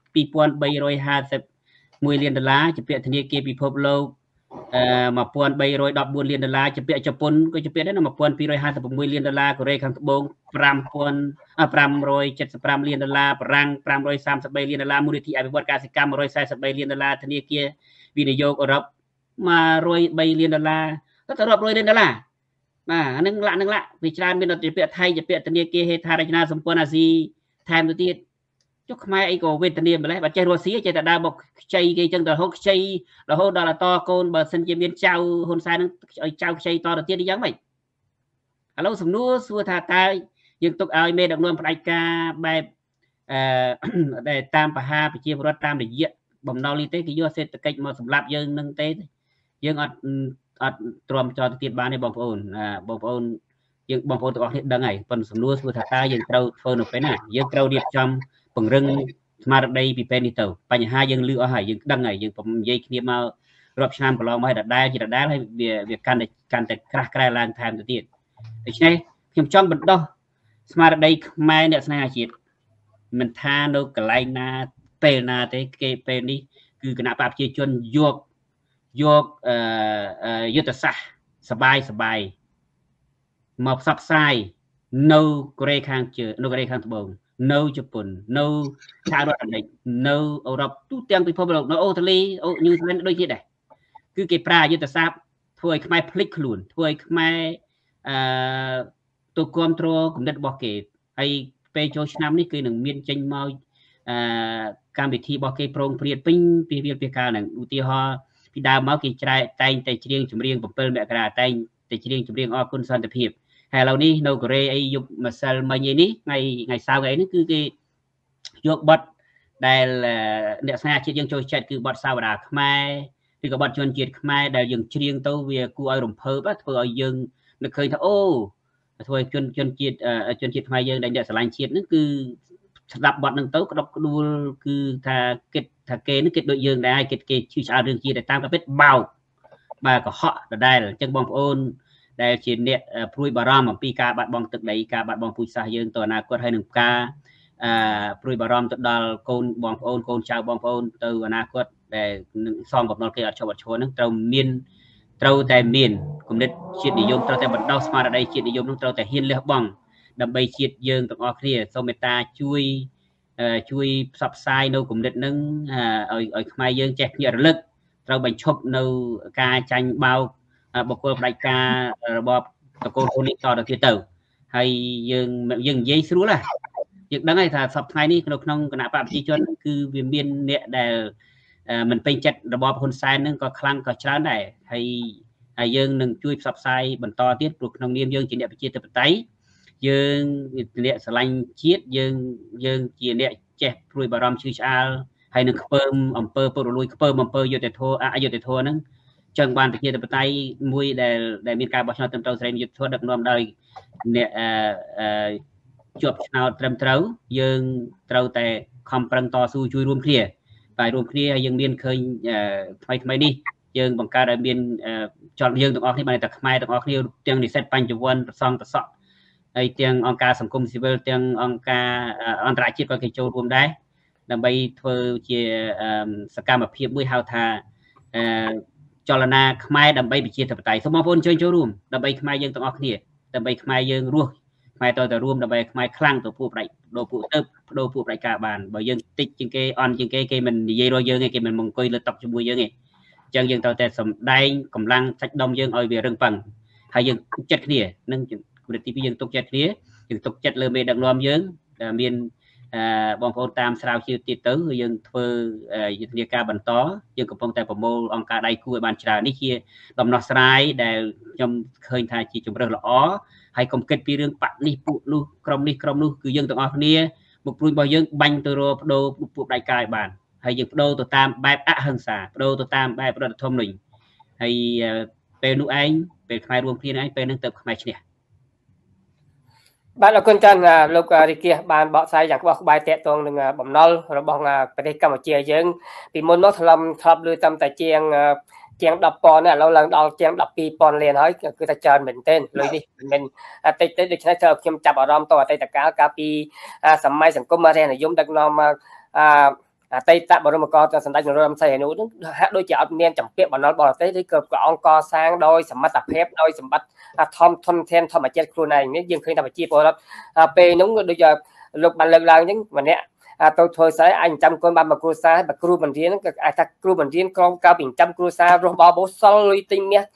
Speaker 1: 2351 លានដុល្លារជំពាក់ធនាគារពិភពលោក1314 លានដុល្លារជំពាក់ជប៉ុនក៏ជំពាក់ដែរ1256 លានដុល្លារកូរ៉េខាងត្បូង5575 លានដុល្លារបារាំង533 លានដុល្លារមូលនិធិអភិវឌ្ឍកសិកម្ម143 លានដុល្លារធនាគារវិនិយោគអឺរ៉ុប103 លានដុល្លារទៅរាប់រយលានដុល្លារបាទអានឹងលាក់វាច្រើនមានជំពាក់ថៃជំពាក់ធនាគារហេដ្ឋារចនាសម្ព័ន្ធអាស៊ីថែមទៅទៀតចុះខ្មែរអីក៏វេទនាម្លេះបើចេះរុស្ស៊ីចេះតែដើរមកខ្ចីគេចឹងទៅរហូតខ្ចីរហូតដល់តកូនបើសិនជាមានចៅហ៊ុនសែននឹងឲ្យចៅខ្ចីតទៅទៀតយ៉ាងម៉េចឥឡូវសំណួរសួរថាតើយើងទុកឲ្យមេដឹកនាំផ្ដាច់ការបែបដែលតាមបហាប្រជាពលរដ្ឋតាមរយៈបំណុលនេះទេគេយកសេដ្ឋកិច្ចមកសម្លាប់យើងនឹងទេយើងអត់ទ្រាំចោលទៅទៀតបានទេបងប្អូនយើងបងប្អូនទាំងអស់គ្នាដឹងហើយប៉ុន្តែសំណួរសួរថាតើយើងត្រូវធ្វើនៅពេលណាយើងត្រូវរៀបចំពង្រឹងស្មារតីពីពេលនេះទៅបញ្ហាយើងលឺអស់ហើយយើងដឹងហើយយើងនិយាយគ្នាមករាប់ឆ្នាំកន្លងមកដដែលហើយវាកាន់តែក្រាស់ក្រែឡើងថែមទៅទៀតដូច្នេះខ្ញុំចង់បណ្ដុះស្មារតីខ្មែរអ្នកស្នេហាជាតិមិនថានៅកន្លែងណាពេលណាទេគេពេលនេះគឺគណៈបកប្រជាជនយកយុទ្ធសាស្ត្រសបាយមកផ្សព្វផ្សាយនៅកូរ៉េខាងជើងនៅកូរ៉េខាងត្បូងនៅជប៉ុននៅសហរដ្ឋអាមេរិកនៅអឺរ៉ុបទូទាំងពិភពលោកនៅអូស្ត្រាលីញូហ្សេឡង់ដូចគ្នាដែរគឺគេប្រើយុទ្ធសាស្ត្រធ្វើឲ្យខ្មែរភ្លេចខ្លួនធ្វើឲ្យខ្មែរទៅគ្រប់គ្រងគំនិតរបស់គេហើយពេលចូលឆ្នាំនេះគឺនឹងមានចេញមកកម្មវិធីរបស់គេប្រងព្រាតពេញពីវាលពីកាលហ្នឹងឧទាហរណ៍ពីដើមមកគេតែងតែច្រៀងចម្រៀង7មករាតែងតែច្រៀងចម្រៀងអរគុណសន្តិភាពហើយឥឡូវនេះនៅកូរ៉េអីយប់ម្សិលមិញនេះថ្ងៃសៅរ៍អីនេះគឺគេយកបទដែលអ្នកស្នេហាជាតិយើងចូលចិត្តគឺបទសាវតាខ្មែរឬក៏បទជនជាតិខ្មែរដែលយើងច្រៀងទៅវាគួរឲ្យរំភើបធ្វើឲ្យយើងនឹកឃើញថាអូធ្វើឲ្យជនជាតិខ្មែរយើងដែលអ្នកស្រឡាញ់ជាតិហ្នឹងគឺស្ដាប់បទហ្នឹងទៅក្តុកក្ដួលគឺថាគិតថាគេនឹងគិតដូចយើងដែរគិតគេឈឺឆ្អាលរឿងជាតិតែតាមពិតបោកបាទកុហកដដែលអញ្ចឹងបងប្អូនដែលជាអ្នកព្រួយបារម្ភអំពីការបាត់បង់ទឹកដីការបាត់បង់ពូជសាសន៍យើងទៅអនាគតហើយនឹងការព្រួយបារម្ភទៅដល់កូនបងប្អូនកូនចៅបងប្អូនទៅអនាគតដែលនឹងសងបំណុលគេអត់ឈប់អត់ឈរហ្នឹងត្រូវតែមានគំនិតជាតិនិយមត្រូវតែបណ្ដុះស្មារតីជាតិនិយមហ្នឹងត្រូវតែហ៊ានលះបង់ដើម្បីជាតិយើងទាំងអស់គ្នាសូមមេត្តាជួយផ្សព្វផ្សាយនៅគំនិតហ្នឹងឲ្យខ្មែរយើងចេះភ្ញាក់រលឹកត្រូវបញ្ឈប់នៅការចាញ់បោកបុគ្គលផ្ដាច់ការរបបតកូលហ៊ុននេះតទៅទៀតទៅហើយយើងនិយាយស្រួលយើងដឹងហើយថាសពថ្ងៃនេះក្នុងគណៈបព្វជិជនគឺវាមានអ្នកដែលមិនពេញចិត្តរបបហ៊ុនសែនហ្នឹងក៏ខ្លាំងក៏ច្រើនដែរហើយយើងនឹងជួយផ្សព្វផ្សាយបន្តទៀតព្រោះក្នុងនាមយើងជាអ្នកប្រជាធិបតេយ្យយើងអ្នកស្រឡាញ់ជាតិយើងជាអ្នកចេះព្រួយបារម្ភឈឺឆ្អាលហើយនឹងខ្ពើមអំពើពុករលួយខ្ពើមអំពើយុត្តិធម៌អយុត្តិធម៌ហ្នឹងចឹងបានប្រជាធិបតេយ្យមួយដែលមានការបោះឆ្នោតត្រឹមត្រូវសេរីយុត្តិធម៌ដឹកនាំដោយអ្នកជាប់ឆ្នោតត្រឹមត្រូវយើងត្រូវតែខំប្រឹងតស៊ូជួយរួមគ្នាហើយរួមគ្នាយើងមានឃើញថ្មីនេះយើងបង្កើតឲ្យមានចលនាយើងទាំងអស់គ្នាបានតែខ្មែរទាំងអស់គ្នាទាំងនិស្សិតបញ្ញវន្តប្រសង់ប្រសក់ហើយទាំងអង្គការសង្គមស៊ីវិលទាំងអង្គការអន្តរជាតិក៏គេចូលរួមដែរដើម្បីធ្វើជាសកម្មភាពមួយហៅថាចលនាខ្មែរដើម្បីប្រជាធិបតេយ្យសូមបងប្អូនចូលរួមដើម្បីខ្មែរយើងទាំងអស់គ្នាដើម្បីខ្មែរយើងរស់ខ្មែរតទៅរួមដើម្បីខ្មែរខ្លាំងទៅពួកផ្ដាច់បដូរពួកផ្ដាច់ការបានបើយើងតិចជាងគេអន់ជាងគេមិននិយាយរកយើងទេគេមិនមកអង្គុយលើតុជាមួយយើងទេអញ្ចឹងយើងត្រូវតែសម្ដែងកម្លាំងសាច់ដុំយើងឲ្យវារឹងប៉ឹងហើយយើងទុកចិត្តគ្នានឹងកម្រិតទី2យើងទុកចិត្តគ្នាយើងទុកចិត្តលើមេដឹកនាំយើងមានបងប្អូនតាមស្រាវជ្រាវទៀតទៅយើងធ្វើយុទ្ធនាការបន្តយើងកំពុងតែប្រមូលអង្គការដៃគូឲ្យបានច្រើននេះជាដំណោះស្រាយដែលខ្ញុំឃើញថាជាជំរើសល្អហើយកុំគិតពីរឿងបាក់នេះពួកនោះក្រុមនេះគឺយើងទាំងអស់គ្នាមុខព្រួយរបស់យើងបាញ់ទៅរកបដូរពួកផ្ដាច់ការឲ្យបានហើយយើងបដូរទៅតាមបែបអហិង្សាបដូរទៅតាមបែបរដ្ឋធម្មនុញ្ញហើយពេលនោះឯងពេលខ្មែររួមគ្នាឯងពេលហ្នឹងទៅខ្មែរឈ្នះ
Speaker 2: បាទអរគុណច្រើនលោករីគៀសបានបកស្រាយយ៉ាងក្បោះក្បាយតាក់ទងនឹងបំណុលរបស់ប្រទេសកម្ពុជាយើងពីមុនមកធ្លាប់លើតាមតែជាង10,000ឥឡូវឡើងដល់ជាង12,000លានហើយគឺថាច្រើនមែនទែនលុយនេះមិនតិចទេដូច្នេះត្រូវខ្ញុំចាប់អារម្មណ៍ទៅអតីតកាលកាលពីសម័យសង្គមរាស្ត្រនិយមដឹកនាំអតីតបរមករសម្ដេចនរោត្តមសីហនុនឹងហាក់ដូចជាអត់មានចម្ពាក់បំណុលបរទេសឬក៏អង្គកសាងដោយសមត្ថភាពដោយសម្បត្តិធនធានធម្មជាតិខ្លួនឯងនេះយើងឃើញថាប្រជាពលរដ្ឋពេលនោះដូចលោកបានលើកឡើងអញ្ចឹងម្នាក់ទៅធ្វើស្អីអាចចាំកូនបានមកគ្រួសារហើយបើគ្រូបង្រៀនហ្នឹងក៏អាចថាគ្រូបង្រៀនក្រមការពីចាំគ្រួសាររស់បបោសល់លុយទិញមាស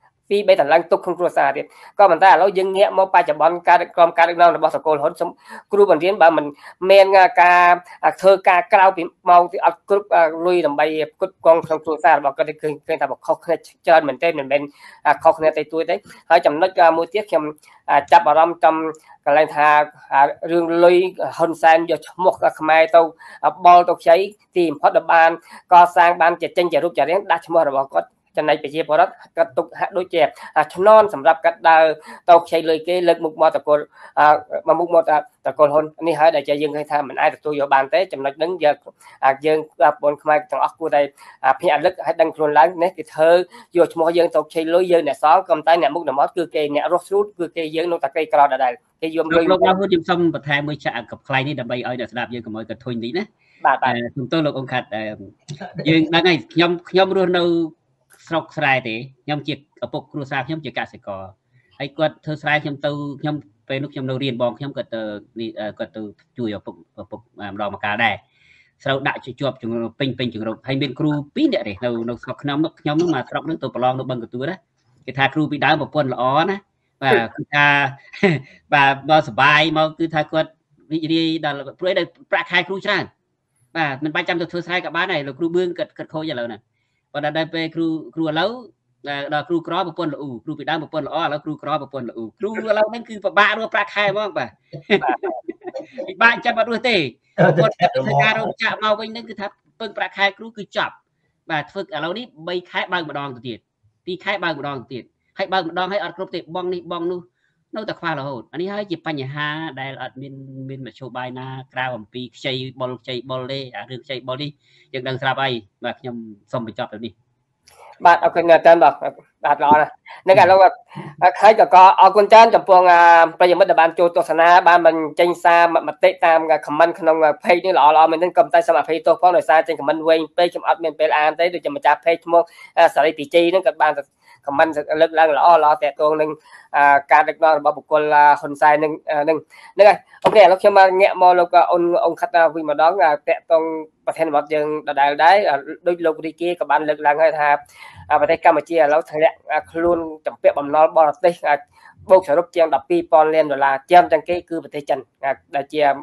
Speaker 2: 2 3 តឡើងទុកក្នុងគ្រួសារទៀតក៏ប៉ុន្តែឥឡូវយើងងាកមកបច្ចុប្បន្នការក្រមការដឹកនាំរបស់សកលហ៊ុនគ្រូបង្រៀនបើមិនមានការធ្វើការក្រៅពីម៉ោងទីអត់គ្រប់លុយដើម្បីផ្គត់ផ្គង់ក្នុងគ្រួសាររបស់គាត់ឃើញថាបខុសគ្នាច្រើនមែនទេមិនមែនខុសគ្នាតែទួយទេហើយចំណុចមួយទៀតខ្ញុំចាប់អារម្មណ៍ចំកន្លែងថារឿងលុយហ៊ុនសែនយកឈ្មោះខ្មែរទៅបលទៅខ្ចីទីបំផុតដល់បានកសាងបានជាចេញជារូបជារាងដាក់ឈ្មោះរបស់គាត់ចំណែកប្រជាពលរដ្ឋគាត់ទុកហាក់ដូចជាឆ្នន់សម្រាប់កាត់ដើរទៅខ្ចីលុយគេលើកមុខមកតកលមុខមកតកលហ៊ុននេះហើយដែលយើងឃើញថាមិនអាចទទួលយកបានទេចំណុចហ្នឹងយើងបងប្អូនខ្មែរទាំងអស់គួរតែភ្ញាក់រលឹកឲ្យដឹងខ្លួនឡើងនេះគេធ្វើយកឈ្មោះយើងទៅខ្ចីលុយយើងអ្នកសល់ក៏តែអ្នកមុខអ្នកមាត់គឺគេអ្នករស់ស្រួលគឺគេយើងនៅតែក្រីក្រដដែលគេយកលុយ
Speaker 1: លោកហ៊ុនខ្ញុំសុំបន្ថែមមួយចាក់កផ្លែនេះដើម្បីឲ្យអ្នកស្ដាប់យើងកុំឲ្យកធុញតិចណា
Speaker 2: បាទ
Speaker 1: ខ្ញុំទៅលោកអង្គខាត់យើងដឹងហើយខ្ញុំរស់នៅស្រុកស្រែទេខ្ញុំជាឪពុកគ្រួសារខ្ញុំជាកសិករហើយគាត់ធ្វើស្រែខ្ញុំពេលនោះខ្ញុំនៅរៀនបងខ្ញុំគាត់ទៅជួយឪពុកម្ដងម្កាលដែរស្រូវដាក់ជាប់ជំរំពេញជំរំហើយមានគ្រូ2នាក់ទេនៅស្រុកខ្ញុំនោះមកស្រុកនោះទៅប្រឡងនៅបឹងកទួណាគេថាគ្រូពីដើមប្រពន្ធល្អណាបាទគឺថាបាទមកសុបាយមកគឺថាគាត់រីករាយដល់ព្រោះឲ្យប្រាក់ខែគ្រូច្រើនបាទមិនបាច់ចាំទៅធ្វើស្រែក៏បានដែរលោកគ្រូបឿងគាត់ខូចឥឡូវណាប៉ុន្តែដល់ពេលគ្រូឥឡូវដល់គ្រូក្រប្រពន្ធល្អគ្រូពីដើមប្រពន្ធល្អឥឡូវគ្រូក្រប្រពន្ធល្អគ្រូឥឡូវហ្នឹងគឺពិបាករកប្រាក់ខែហ្មងបាទពិបាកចាំអត់រស់ទេប្រពន្ធធ្វើការរោងចក្រមកវិញហ្នឹងគឺថាពឹងប្រាក់ខែគ្រូគឺចប់បាទធ្វើឥឡូវនេះ3ខែបើកម្ដងទៅទៀត2ខែបើកម្ដងទៅទៀតហើយបើម្ដងហើយអត់គ្រប់ទេបងនេះបងនោះនៅតែខ្វះរហូតអានេះហើយជាបញ្ហាដែលអត់មានមធ្យោបាយណាក្រៅអំពីខ្ចីបុលទេអារឿងខ្ចីបុលនេះយើងដឹងស្រាប់ហើយបាទខ្ញុំសូមបញ្ចប់ទៅនេះ
Speaker 2: បាទអរគុណតានបាទល្អណាស់នឹងឥឡូវហើយក៏អរគុណច្រើនចំពោះប្រិយមិត្តដែលបានចូលទស្សនាបានបញ្ចេញសារមតិតាម comment ក្នុង page នេះល្អមែនទេក៏តែសូមអភ័យទោសផងដោយសារចេញ comment វែងពេកខ្ញុំអត់មានពេលអានទេដូចជាម្ចាស់ page ឈ្មោះសារីពីជីហ្នឹងក៏បាន comment លើកឡើងល្អតាក់ទងនឹងការដឹកនាំរបស់បុគ្គលហ៊ុនសែននឹងហើយអូខេឥឡូវខ្ញុំមកងាកមកលោកអង្គខាត់វិញម្ដងតាក់ទងប្រធានបទយើងដដែលដែរដូចលោករីគីក៏បានលើកឡើងហើយថាប្រទេសកម្ពុជាឥឡូវធ្លាក់ខ្លួនចម្ពាក់បំណុលបរទេសបូកសរុបជាង 12,000 លានដុល្លារជាងគេគឺប្រទេសចិនដែលជា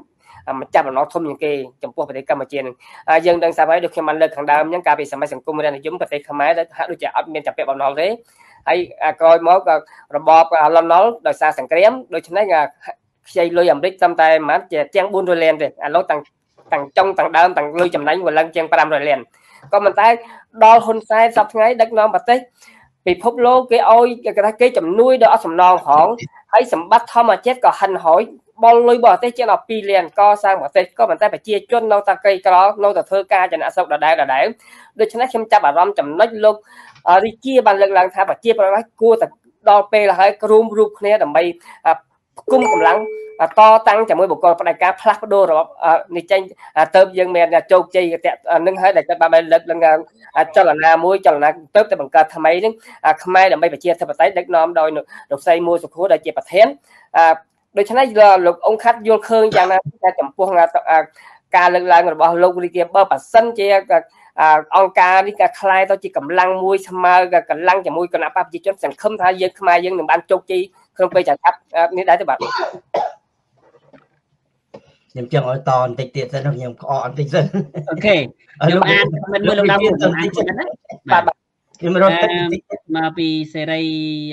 Speaker 2: mà chạm vào nó thôm những cái trong quốc tế Campuchia này dân đang sao phải được khi mà lên thằng đam những cái bị sắm sẵn cung ra này chúng quốc tế Khmer đấy hát đôi chả admin chặt vào nó đấy hay coi mốt robot làm nó đòi xa sẵn kém đôi chân này là xây lôi ẩm đích tâm tay mà trang buôn rồi liền rồi lối tầng trong tầng đam tầng lôi chầm đánh và lăn trang param rồi liền còn mình tay đo hôn sai sắp ngay đất non bật tết bị phúc lô cái ôi cái chầm nuôi đó sầm non hỏng thấy sầm bắt thom mà chết còn hành hỏi bol lôi bò tết trên là pi liền co sang bò tết có mình tay phải chia chôn nâu ta cây đó nâu ta thơ ca cho nó sâu đã để đôi chân này xem cha bà rom chầm nói luôn đi chia bàn lực lang tha và chia bàn cua ta đo pe là hay room roof này đầm bay cung cầm lăng to tăng chả mới một con đại cá plakdo rồi này tranh tôm dân mèn là châu chi nâng hơi để cho ba bên lực lần cho là na muối cho là na tớp tới bằng cờ tham ấy đấy Khmer là mấy phải chia theo tay đất nom đôi được xây mua sụp khối để chia bạc thén đôi chân này là lục ông khách vô khơi rằng là chấm buông ca lực lang rồi bao lâu đi kia bơ bạc sân chia ông ca đi cả khai tao chỉ cầm lăng muối mơ cả lăng chả muối còn áp chỉ cho sản không thay dân Khmer dân đừng ban châu chi không phải trả thấp như đấy các bạn
Speaker 3: nhưng chẳng ở toàn tịch tiệt ra đâu nhưng có tịch dân
Speaker 1: ok nhưng mà mình mới lâu lâu
Speaker 3: nhưng
Speaker 1: mà vì sẽ đây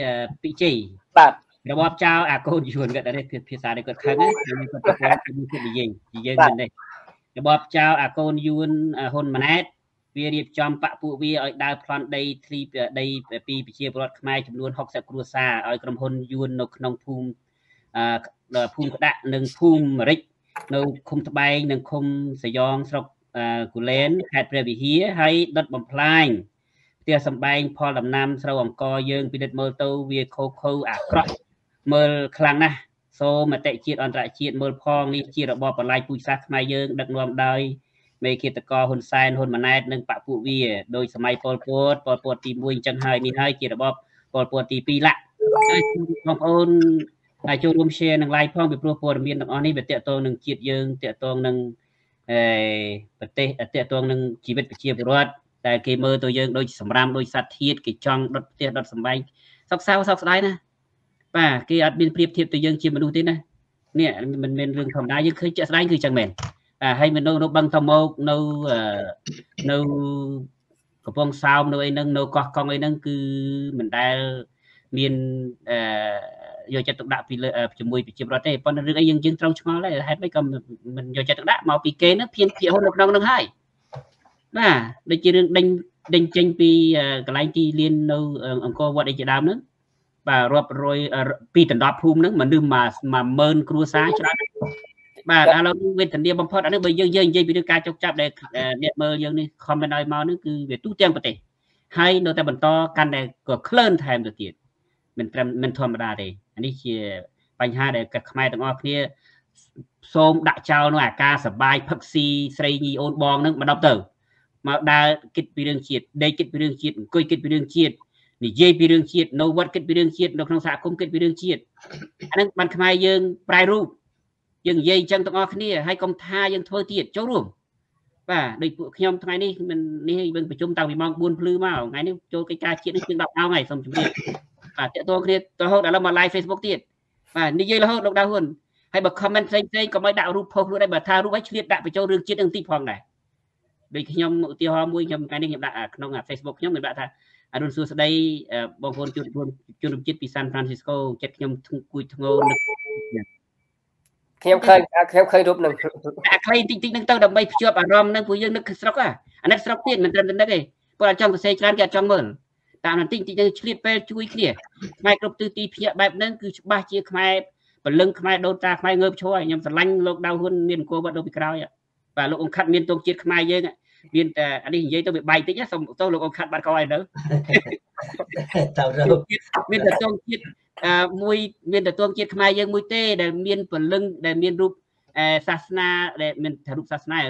Speaker 1: bị chỉระบบเจ้าอาโกนยวนกันได้ภาษาได้ก็ครั้งนะก็จะว่ามีคือยิงกันได้ระบบเจ้าอาโกนยวนฮนมาแนตវារៀបចំបពុវាឲ្យដើរប្លន់ដីទ្រីដីពីប្រជាពលរដ្ឋខ្មែរចំនួន60គ្រួសារឲ្យក្រុមហ៊ុនយួននៅក្នុងភូមិភូមិក្តាក់និងភូមិរិចនៅឃុំត្បែងនិងឃុំសយ៉ងស្រុកគូលែនខេត្តព្រះវិហារហើយដុតបំផ្លាញផ្ទះសម្បែងផលដំណាំស្រូវអង្ករយើងពិនិត្យមើលទៅវាខូខើអាក្រក់មើលខ្លាំងណាស់សូមមតិជាតិអន្តរជាតិមើលផងនេះជារបបបន្លាយពូជសាសន៍ខ្មែរយើងដឹកនាំដោយមេឃាតកហ៊ុនសែនហ៊ុនម៉ាណែតនិងបពុវាដោយសម័យប៉ុលពតទី1អញ្ចឹងហើយនេះហើយជារបបប៉ុលពតទី2ឡាក់ហើយបងប្អូនចូលរួម share និង like ផងពីព្រោះព័ត៌មានទាំងអស់នេះវាតកតងនឹងជាតិយើងតកតងនឹងប្រទេសតកតងនឹងជីវិតប្រជាពលរដ្ឋតែគេមើលទៅយើងដូចសម្រាមដូចសត្វធាតុគេចង់ដុតផ្ទះដុតសម្បែងសោកសៅសោកស្ដាយណាបាទគេអត់មានប្រៀបធៀបទៅយើងជាមនុស្សទេណានេះមិនមែនរឿងធម្មតាយើងឃើញជាក់ស្ដែងគឺចឹងមែនហើយនៅបឹងតមកនៅកំពង់សោមនៅអីហ្នឹងនៅកោះកុងអីហ្នឹងគឺមិនដែលមានយកចិត្តទុកដាក់ពីជាមួយប្រជាពលរដ្ឋទេប៉ុន្តែរឿងអីយើងត្រូវឆ្ងល់ដែរហេតុម៉េចក៏មិនយកចិត្តទុកដាក់មកពីគេហ្នឹងភៀនភាគហ៊ុននៅក្នុងហ្នឹងហើយបាទដូចជារឿងដេញចេញពីកន្លែងទីលាននៅអង្គរវត្តអីជាដើមហ្នឹងបាទរាប់រយពីដណ្ដប់ភូមិហ្នឹងមនុស្ស10000គ្រួសារច្រើនបាទឥឡូវវេទនាបំផុតអានេះបើយើងនិយាយពីរឿងការចុកចាប់ដែលអ្នកមើលយើងនេះ comment ឲ្យមកនេះគឺវាទូទាំងប្រទេសហើយនៅតែបន្តកាន់តែក៏ក្លឿនថែមទៅទៀតមិនធម្មតាទេអានេះជាបញ្ហាដែលខ្មែរទាំងអស់គ្នាសូមដាក់ចោលនៅអាការសបាយផឹកស៊ីស្រីញីអូនបងហ្នឹងមកដល់ទៅមកដើរគិតពីរឿងជាតិដេកគិតពីរឿងជាតិអង្គុយគិតពីរឿងជាតិនិយាយពីរឿងជាតិនៅវត្តគិតពីរឿងជាតិនៅក្នុងសហគមន៍គិតពីរឿងជាតិអាហ្នឹងបានខ្មែរយើងប្រែរូបយើងនិយាយអញ្ចឹងទាំងអស់គ្នាហើយកុំថាយើងធ្វើទៀតចូលរួមបាទដូចពួកខ្ញុំថ្ងៃនេះនេះយើងប្រជុំតាំងពីម៉ោង 4 ភ្លឺមកថ្ងៃនេះចូលកិច្ចការជាតិនេះជាង 10 ម៉ោងហើយសូមជម្រាបបាទតាក់ទងគ្នារហូតដល់មក live Facebook ទៀតបាទនិយាយរហូតលោកដៅហ៊ុនហើយបើ comment ផ្សេងកុំឲ្យដាក់រូបផុសខ្លួនដែរបើថារូបឲ្យឆ្លៀតដាក់បញ្ចូលរឿងជាតិនឹងតិចផងដែរដូចខ្ញុំឧទាហរណ៍មួយខ្ញុំថ្ងៃនេះខ្ញុំដាក់ក្នុង Facebook ខ្ញុំខ្ញុំដាក់ថាអរុនសួស្ដីបងប្អូនជនរួមជាតិពី San Francisco ចិត្តខ្ញុំគួយធ្ងរនឹក
Speaker 2: ខ្ញុំឃើញរូបនឹង
Speaker 1: អាខ្លីតិចហ្នឹងទៅដើម្បីភ្ជាប់អារម្មណ៍ហ្នឹងពួកយើងនឹកស្រុកអាណិតស្រុកទៀតមិនត្រឹមតែនឹកទេពួកអត់ចង់សរសេរច្រើនគេអត់ចង់មើលតាមបន្តិចទៅឆ្លៀតពេលជួយគ្នាខ្មែរគ្រប់ទិសទីភ្ញាក់បែបហ្នឹងគឺច្បាស់ជាខ្មែរពលឹងខ្មែរដូនតាខ្មែរងើបឈរឲ្យខ្ញុំស្រឡាញ់លោកដៅហ៊ុនមានអង្គវត្តនៅពីក្រោយបាទលោកអង្គខាត់មានទងជាតិខ្មែរយើងមានតែអានេះនិយាយទៅវាបែកតិចសូមទៅលោកអង្គខាត់បាត់កោឲ្យនៅ
Speaker 3: ទៅរក
Speaker 1: មានតែទងជាតិមួយមានតែទងជាតិខ្មែរយើងមួយទេដែលមានពលឹងដែលមានរូបសាសនាដែលមានរូបសាសនា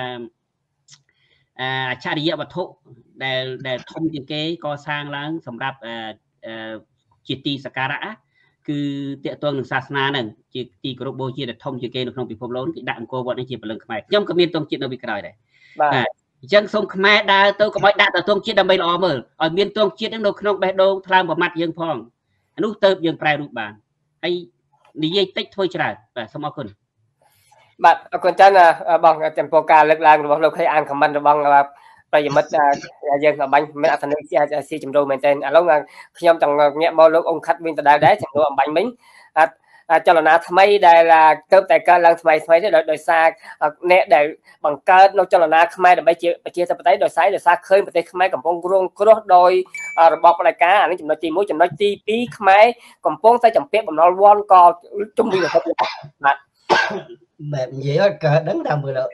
Speaker 1: អច្ឆរិយវត្ថុដែលធំជាងគេកសាងឡើងសម្រាប់ជាទីសក្ការៈគឺតកតងនឹងសាសនាហ្នឹងជាទីគោរពបូជាដែលធំជាងគេនៅក្នុងពិភពលោកគេដាក់អង្គរវត្តនេះជាពលឹងខ្មែរខ្ញុំក៏មានទងជាតិនៅពីក្រោយដែរបាទអញ្ចឹងសូមខ្មែរដើរទៅកុំឲ្យដាក់ទៅទងជាតិដើម្បីល្អមើលឲ្យមានទងជាតិហ្នឹងនៅក្នុងបេះដូងថ្លើមប្រមាត់យើងផងអានោះទៅយើងប្រែរូបបានហើយនិយាយតិចធ្វើច្រើនបាទសូមអរគុណ
Speaker 2: bạn còn chân là bằng temp ca lực langរបស់លោកឲ្យអាន comment របស់ប្រិយមិត្តយើងក៏បាញ់មានអត្ថន័យស៊ីជំរុំមែនទែនឥឡូវខ្ញុំចង់ងាកមកលោកអង្គខាត់វិញដដែលដែរចំនួនអំបញ្ញមិញចលនាថ្មីដែលទៅតែកើតឡើងថ្មីទេដោយសារអ្នកដែលបង្កើតនៅចលនាខ្មែរដើម្បីជាប្រជាធិបតេយ្យដោយសារឃើញប្រទេសខ្មែរកំពុងរងគ្រោះដោយរបបផ្ដាច់ការអានេះចំណុចទី1ចំណុចទី2ខ្មែរកំពុងតែចំពាក់បំណុលវ៉ាន់ក៏ជុំវិញប្រទេសបាទ
Speaker 3: បែបនិយាយឲ្យកើតដឹងតាមមើល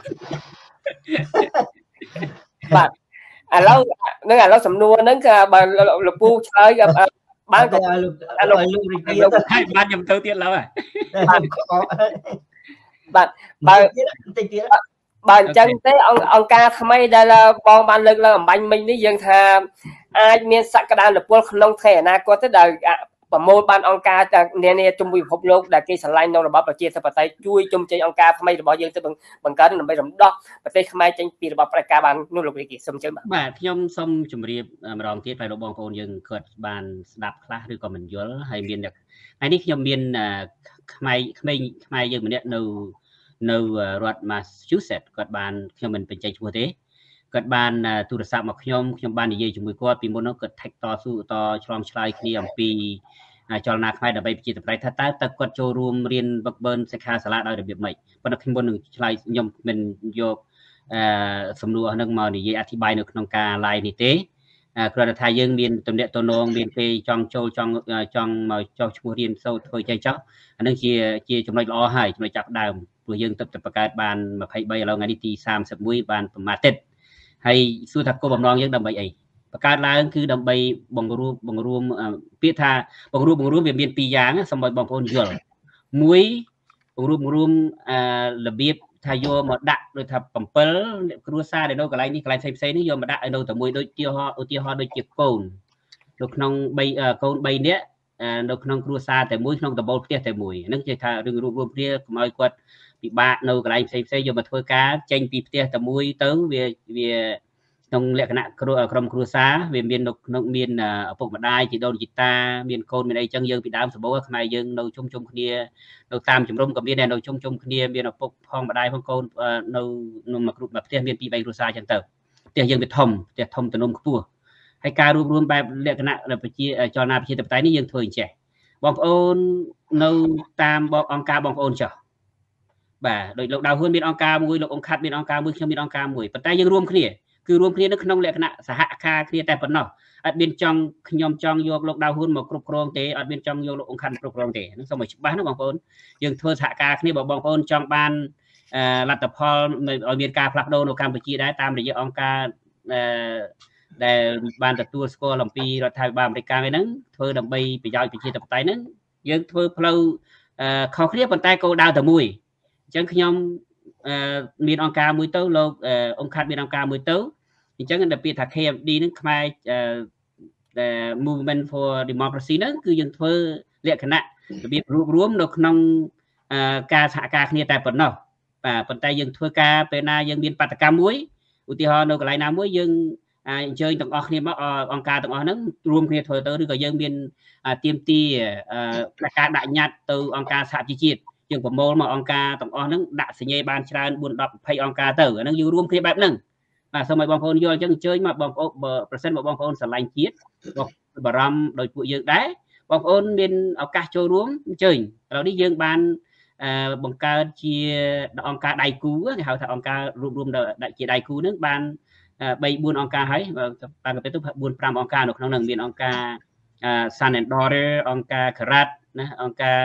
Speaker 2: បាទឥឡូវសំណួរហ្នឹងគឺបើលោកពូឆ្លើយបានក៏
Speaker 3: ឲ្យលោករីករាយ
Speaker 1: ហើយបានខ្ញុំទៅទៀតឡើយ
Speaker 2: បាទបើ
Speaker 3: តិចទៀត
Speaker 2: បើអញ្ចឹងទេអង្គការថ្មីដែលបងបានលើកឡើងអំបញ្ញមិញនេះយើងថាអាចមានសក្តានុពលក្នុងថ្ងៃអនាគតទេដែលប្រមូលបានអង្គការនានាជុំវិញពិភពលោកដែលគេឆ្លាញ់នៅរបបប្រជាធិបតេយ្យជួយជុំជ័យអង្គការថ្មីរបស់យើងទៅបង្កើតដើម្បីរំដោះប្រទេសខ្មែរចេញពីរបបផ្ដាច់ការបាននោះលោកវិគីសូមអញ្ជើញ
Speaker 1: បាទខ្ញុំសូមជម្រាបម្ដងទៀតហើយលោកបងប្អូនយើងគាត់បានស្ដាប់ខ្លះឬក៏មិនយល់ហើយមានថ្ងៃនេះខ្ញុំមានខ្មែរយើងម្នាក់នៅរដ្ឋ Massachusetts គាត់បានខ្ញុំមិនបញ្ចេញឈ្មោះទេគាត់បានទូរស័ព្ទមកខ្ញុំបាននិយាយជាមួយគាត់ពីមុននោះគាត់ tag តស៊ូតឆ្លងឆ្លើយគ្នាអំពីចលនាខ្មែរដើម្បីប្រជាធិបតេយ្យថាតើគាត់ចូលរួមរៀនវឹកបឺនសិក្ខាសាលាដោយរបៀបម៉េចប៉ុន្តែខ្ញុំមុននឹងឆ្លើយខ្ញុំមិនយកសំណួរហ្នឹងមកនិយាយអធិប្បាយនៅក្នុងការ live នេះទេគ្រាន់តែថាយើងមានទំនាក់ទំនងមានគេចង់ចូលចង់មកចោះឈ្មោះរៀនសូត្រធ្វើចេះចោះអានឹងជាចំណុចល្អហើយចំណុចចាប់ដើមព្រោះយើងទៅបង្កើតបាន23ឥឡូវថ្ងៃនេះទី31បានប្រមាណទៀតហើយសួរថាគោលបំណងយើងដើម្បីអីបង្កើតឡើងគឺដើម្បីបង្រួមពាក្យថាបង្រួមវាមាន2យ៉ាងសូមឲ្យបងប្អូនយល់មួយបង្រួមរបៀបថាយកមកដាក់ដូចថា7គ្រួសារដែលនៅកន្លែងនេះកន្លែងផ្សេងនេះយកមកដាក់ឲ្យនៅតែមួយដូចឧទាហរណ៍ដូចជាកូននៅក្នុងកូន3នាក់នៅក្នុងគ្រួសារតែមួយក្នុងដំបូលផ្ទះតែមួយហ្នឹងជាថារឿងរួមគ្នាកុំឲ្យគាត់ពិបាកនៅកន្លែងផ្សេងយកមកធ្វើការចេញពីផ្ទះតែមួយទៅវាក្នុងលក្ខណៈក្រុមគ្រួសារវាមាននៅមានឪពុកម្ដាយជីដូនជីតាមានកូនមានអីចឹងយើងពីដើមសម្បូរខ្មែរយើងនៅជុំគ្នានៅតាមជំរំក៏មានដែរនៅជុំគ្នាមានឪពុកផងម្ដាយផងកូននៅមួយផ្ទះមាន2-3គ្រួសារចឹងទៅផ្ទះយើងវាធំផ្ទះធំទំនំខ្ពស់ហើយការរួមបែបលក្ខណៈចលនាប្រជាធិបតេយ្យនេះយើងធ្វើអញ្ចេះបងប្អូននៅតាមអង្គការបងប្អូនចុះបាទដោយលោកដៅហ៊ុនមានអង្គការមួយលោកអង្គខាត់មានអង្គការមួយខ្ញុំមានអង្គការមួយប៉ុន្តែយើងរួមគ្នាគឺរួមគ្នានៅក្នុងលក្ខណៈសហការគ្នាតែប៉ុណ្ណោះអត់មានខ្ញុំចង់យកលោកដៅហ៊ុនមកគ្រប់គ្រងទេអត់មានចង់យកលោកអង្គខាត់គ្រប់គ្រងទេហ្នឹងសូមឲ្យច្បាស់ណាបងប្អូនយើងធ្វើសហការគ្នាបើបងប្អូនចង់បានលទ្ធផលឲ្យមានការផ្លាស់ប្ដូរនៅកម្ពុជាដែរតាមរយៈអង្គការដែលបានទទួលស្គាល់អំពីរដ្ឋាភិបាលអាមេរិកហ្នឹងធ្វើដើម្បីប្រយោជន៍ប្រជាធិបតេយ្យហ្នឹងយើងធ្វើផ្លូវខុសគ្នាប៉ុន្តែគោលដៅតែមួយអញ្ចឹងខ្ញុំមានអង្គការមួយទៅលោកអង្គខាត់មានអង្គការមួយទៅអញ្ចឹងដល់ពាក្យថា KMD ហ្នឹងខ្មែរMovement for Democracy ហ្នឹងគឺយើងធ្វើលក្ខណៈរបៀបរួមនៅក្នុងការសហការគ្នាតែប៉ុណ្ណោះបាទប៉ុន្តែយើងធ្វើការពេលណាយើងមានបាតកម្មមួយឧទាហរណ៍នៅកន្លែងណាមួយយើងអញ្ជើញទាំងអស់គ្នាមកអង្គការទាំងអស់ហ្នឹងរួមគ្នាធ្វើទៅឬក៏យើងមានទៀមទីការដាក់ញត្តិទៅអង្គការសហជីវជាតិយើងប្រមូលមកអង្គការទាំងអស់ហ្នឹងដាក់សញ្ញេបានច្រើន4 10 20អង្គការទៅអាហ្នឹងយើងរួមគ្នាបែបហ្នឹងបាទសូមឲ្យបងប្អូនយល់អញ្ចឹងអញ្ជើញមកបងប្អូនប្រសិនមកបងប្អូនស្រឡាញ់ជាតិបារម្ភដោយពួកយើងដែរបងប្អូនមានឱកាសចូលរួមអញ្ជើញឥឡូវនេះយើងបានបង្កើតជាអង្គការដៃគូគេហៅថាអង្គការរួមជាដៃគូហ្នឹងបាន3-4អង្គការហើយតាមទៅ4-5អង្គការនៅក្នុងហ្នឹងមានអង្គការ Sun and Daughter អង្គការ Karat ណាអង្គការ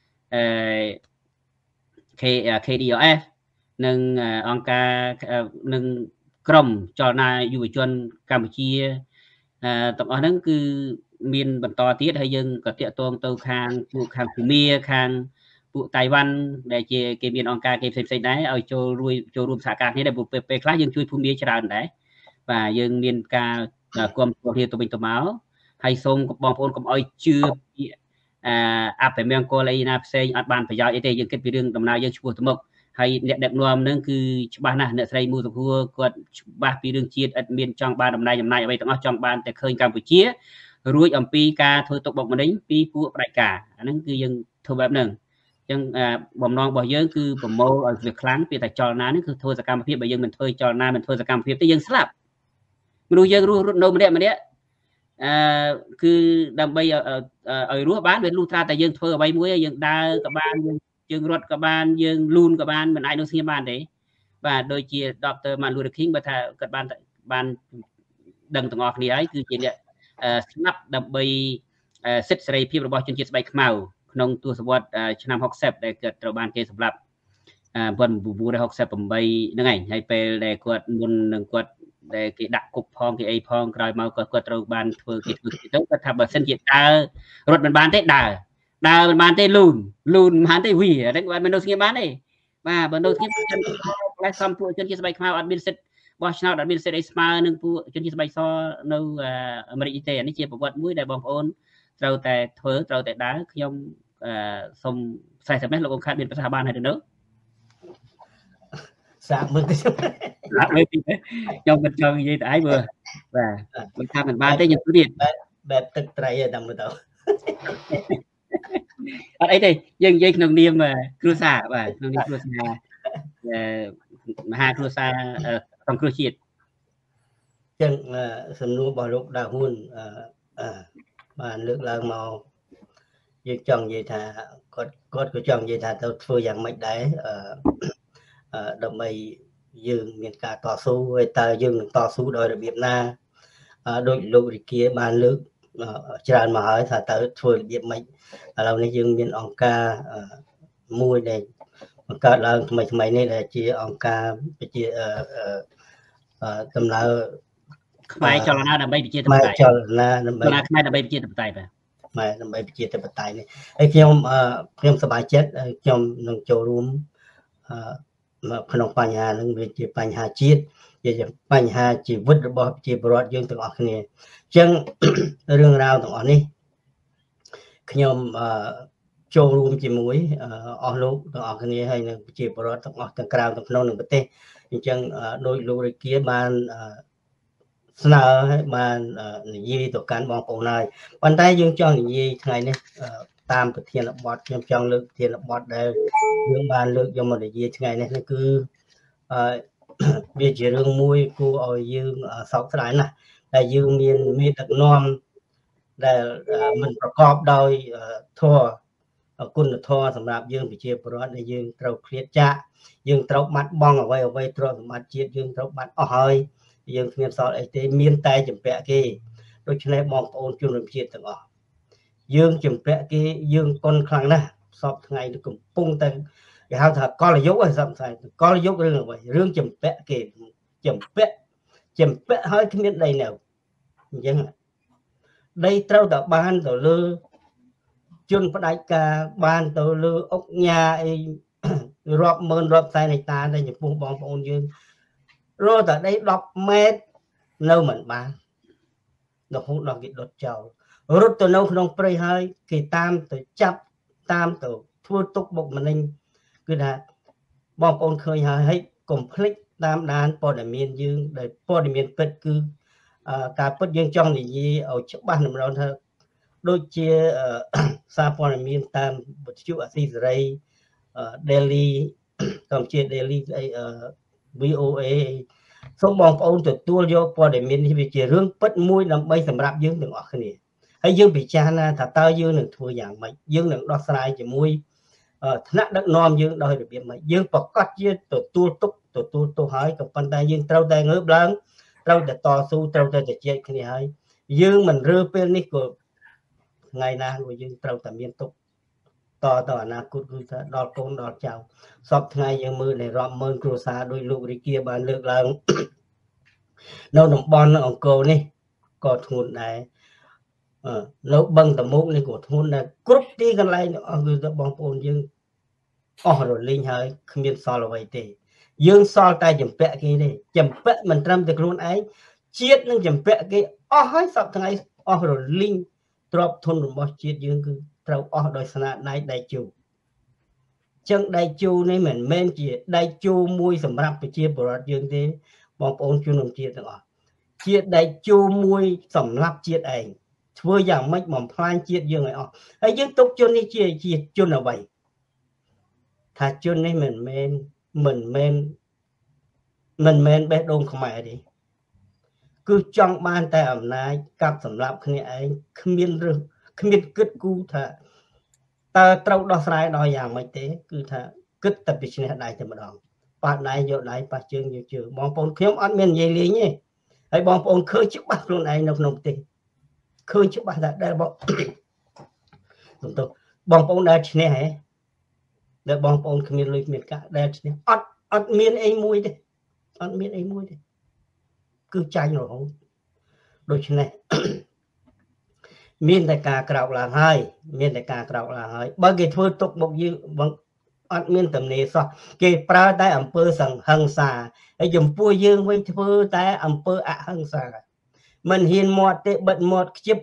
Speaker 1: KDRF និងអង្គការនឹងក្រុមចលនាយុវជនកម្ពុជាទាំងអស់ហ្នឹងគឺមានបន្តទៀតហើយយើងក៏តាក់ទងទៅខាងពួកខាងភូមាខាងពួកតៃវ៉ាន់ដែលជាគេមានអង្គការគេផ្សេងៗដែរឲ្យចូលរួមសហការគ្នាដែរពេលខ្លះយើងជួយភូមាច្រើនដែរបាទយើងមានការគាំទ្រគ្នាទៅវិញទៅមកហើយសូមបងប្អូនកុំឲ្យជឿពាក្យអបមង្គលអីណាផ្សេងអត់បានប្រយោជន៍អីទេយើងគិតពីរឿងដំណើរយើងឆ្ពោះទៅមុខហើយអ្នកដឹកនាំនឹងគឺច្បាស់ណាស់អ្នកស្រីមូសុខួរគាត់ច្បាស់ពីរឿងជាតិឥតមានចង់បានតំណែងអ្វីទាំងអស់ចង់បានតែឃើញកម្ពុជារួចអំពីការធ្វើទុកបុកម្នេញពីពួកផ្ដាច់ការអាហ្នឹងគឺយើងធ្វើបែបហ្នឹងអចឹងបំណងរបស់យើងគឺប្រមូលឲ្យវាខ្លាំងពីតែចលនានេះគឺធ្វើសកម្មភាពបើយើងមិនធ្វើចលនាមិនធ្វើសកម្មភាពទេយើងស្លាប់មនុស្សយើងរស់នៅម្នាក់គឺដើម្បីឲ្យរស់បានវាលុះត្រាតែយើងធ្វើអ្វីមួយយើងដើរក៏បានយើងរត់ក៏បានយើងលូនក៏បានមិនអាចនឹងស្ងៀមបានទេបាទដូចជា Dr. Martin Luther King បើថាគាត់បានដឹងទាំងអស់គ្នាហើយគឺជាអ្នកស្លាប់ដើម្បីសិទ្ធិសេរីភាពរបស់ជនជាតិស្បែកខ្មៅក្នុងទសវត្សរ៍ឆ្នាំ60ដែលគាត់ត្រូវបានគេសម្លាប់1968ហ្នឹងឯងហើយពេលដែលគាត់មុននឹងគាត់ដែលគេដាក់គុកផងគេអីផងក្រោយមកគាត់ត្រូវបានធ្វើគេធ្វើទៅគាត់ថាបើសិនជាដើររត់មិនបានទេដើរមិនបានទេលូនមិនបានទេវាហ្នឹងគាត់មិននៅស្ងៀមបានទេបាទបើនៅស្ងៀមជនផ្លែសំពួកជនជាតិស្បែកខ្មៅអត់មានសិទ្ធិបោះឆ្នោតអត់មានសិទ្ធិអីស្មើនឹងពួកជនជាតិស្បែកសនៅអាមេរិកទេអានេះជាប្រវត្តិមួយដែលបងប្អូនត្រូវតែធ្វើត្រូវតែដើរខ្ញុំសូម40ម៉ែត្រលោកអង្គខាត់មានប្រសាសន៍បានហើយទៅនៅ
Speaker 3: សាកមើលទៅ
Speaker 1: ខ្ញុំមិនចង់និយាយទៅឯងមើលបាទមិនថាមិនបានទេខ្ញុំទៀត
Speaker 3: បែបទឹកត្រីតែមើលទៅ
Speaker 1: អត់អីទេយើងនិយាយក្នុងនាមគ្រួសារបាទក្នុងនាមគ្រួសារមហាគ្រួសារសង្គ្រោះជាតិ
Speaker 3: ចឹងសំណួររបស់លោកដាហ៊ុនបានលើកឡើងមកយើងចង់និយាយថាគាត់ក៏ចង់និយាយថាទៅធ្វើយ៉ាងម៉េចដែរដើម្បីយើងមានការតស៊ូហើយតើយើងនឹងតស៊ូដោយរបៀបណាដោយលោករិគាបានលើកច្រើនមកហើយថាតើធ្វើរបៀបម៉េចឥឡូវនេះយើងមានអង្គការមួយដែលបង្កើតឡើងថ្មីនេះដែលជាអង្គការជាដំណើរ
Speaker 1: ខ្មែរចលនាដើម្បីប្រជាធិបតេយ្យ
Speaker 3: ចលនាដើម្បី
Speaker 1: ខ្មែរដើម្បីប្រជាធិបតេយ្យ
Speaker 3: បាទដើម្បីប្រជាធិបតេយ្យនេះហើយខ្ញុំសប្បាយចិត្តខ្ញុំនឹងចូលរួមក្នុងបញ្ហានឹងវាជាបញ្ហាជាតិជាបញ្ហាជីវិតរបស់ប្រជាពលរដ្ឋយើងទាំងអស់គ្នាអញ្ចឹងរឿងរ៉ាវទាំងអស់នេះខ្ញុំចូលរួមជាមួយអស់លោកទាំងអស់គ្នាហើយនឹងប្រជាពលរដ្ឋទាំងអស់ទាំងក្រៅទាំងក្នុងនិងប្រទេសអញ្ចឹងដោយលោករាជាបានស្នើឲ្យបាននិយាយទៅកាន់បងប្អូនហើយប៉ុន្តែយើងចង់និយាយថ្ងៃនេះតាមប្រធានបទខ្ញុំចង់លើកប្រធានបទដែលយើងបានលើកយកមកនិយាយថ្ងៃនេះគឺវាជារឿងមួយគួរឲ្យយើងសោកស្ដាយណាស់ដែលយើងមានដឹកនាំដែលមិនប្រកបដោយធម៌គុណធម៌សម្រាប់យើងប្រជាពលរដ្ឋដែលយើងត្រូវឃ្លាតចាកយើងត្រូវបាត់បង់អ្វីទ្រព្យសម្បត្តិជាតិយើងត្រូវបាត់អស់ហើយយើងគ្មានសល់អីទេមានតែចម្ពាក់គេដូច្នេះបងប្អូនជនរួមជាតិទាំងអស់យើងចម្ពាក់គេយើងកុនខ្លាំងណាស់សពថ្ងៃកំពុងតែគេហៅថាកលយុគហ្នឹងសពថ្ងៃកលយុគរឿងអ្វីរឿងចម្ពាក់គេចម្ពាក់ហើយគ្មានដីនៅអញ្ចឹងដីត្រូវតែបានទៅលើជនផ្ដាច់ការបានទៅលើអុកញ៉ាអីរាប់ម៉ឺនរាប់សែនហិកតាតែចំពោះបងប្អូនយើងរត់តែដី10ម៉ែត្រនៅមិនបានរហូតដល់គេដុតចោលរត់ទៅនៅក្នុងព្រៃហើយគេតាមទៅចាប់តាមទៅធ្វើទុកបុកម្នេញគឺថាបងប្អូនឃើញហើយកុំភ្លេចតាមដានព័ត៌មានយើងដែលព័ត៌មានពិតគឺការពិតយើងចង់និយាយឲ្យច្បាស់តម្រូវថាដូចជាសារព័ត៌មានតាមវិទ្យុអាស៊ីសេរី Daily កម្ពុជា Daily VOA សូមបងប្អូនទទួលយកព័ត៌មាននេះវាជារឿងពិតមួយដើម្បីសម្រាប់យើងទាំងអស់គ្នាហើយយើងពិចារណាថាតើយើងនឹងធ្វើយ៉ាងម៉េចយើងនឹងដោះស្រាយជាមួយថ្នាក់ដឹកនាំយើងដោយរបៀបម៉េចយើងប្រកាសជាទទួលទោសហើយក៏ប៉ុន្តែយើងត្រូវតែងើបឡើងត្រូវតែតស៊ូត្រូវតែជជែកគ្នាហើយយើងមិនរើពេលនេះក៏ថ្ងៃណាក៏យើងត្រូវតែមានទុកតអនាគតគឺថាដល់កូនដល់ចៅសពថ្ងៃយើងមើលในរាប់ម៉ឺនគ្រួសារដោយលោករាជាបានលើកឡើងនៅតំបន់អង្គរនេះក៏ធ្ងន់ដែរនៅបឹងតមុកនេះក៏ធ្ងន់ដែរគ្រប់ទីកន្លែងអស់គឺបងប្អូនយើងអស់រលីងហើយគ្មានសល់អ្វីទេយើងសល់តែចម្ពាក់គេទេចម្ពាក់មិនត្រឹមតែខ្លួនឯងជាតិនឹងចម្ពាក់គេអស់ហើយសពថ្ងៃអស់រលីងទ្រព្យធនរបស់ជាតិយើងគឺត្រូវអស់ដោយស្នាដៃដៃជូចឹងដៃជូនេះមិនមែនជាដៃជូមួយសម្រាប់ប្រជាពលរដ្ឋយើងទេបងប្អូនជនរួមជាតិទាំងអស់ជាដៃជូមួយសម្រាប់ជាតិឯងធ្វើយ៉ាងម៉េចបំផ្លាញជាតិយើងឲ្យអស់ហើយយើងទុកជននេះជាជនអ្វី thà chôn này mình men bé đông không mày đi cứ trong ban tay ẩm này cặp sầm lạp khi ấy không biết kết cú thà ta trâu đo sai đo dạng mấy thế cứ thà kết tập bị sinh đại cho mà đòn bạn này vô đại bà chương nhiều trường bong bóng khiếm ăn miên gì lý nhỉ ấy bong bóng khơi trước bắt luôn này nông tiền khơi trước bắt là đây bong bong bóng đây này hả để bong bóng không miên lùi miên cả đây này ăn miên ấy mùi đấy ăn miên ấy mùi đấy cứ tranh rồi không đôi chân này miên đại ca cào là hai miên đại ca cào là hai bao cái thôi tục một dư vâng ăn miên tầm này sao cái pra tại ẩm pơ sằng hằng xà ấy dùng pua dương với pơ tại ẩm pơ ạ hằng xà mình hiền mọt tệ bận mọt chip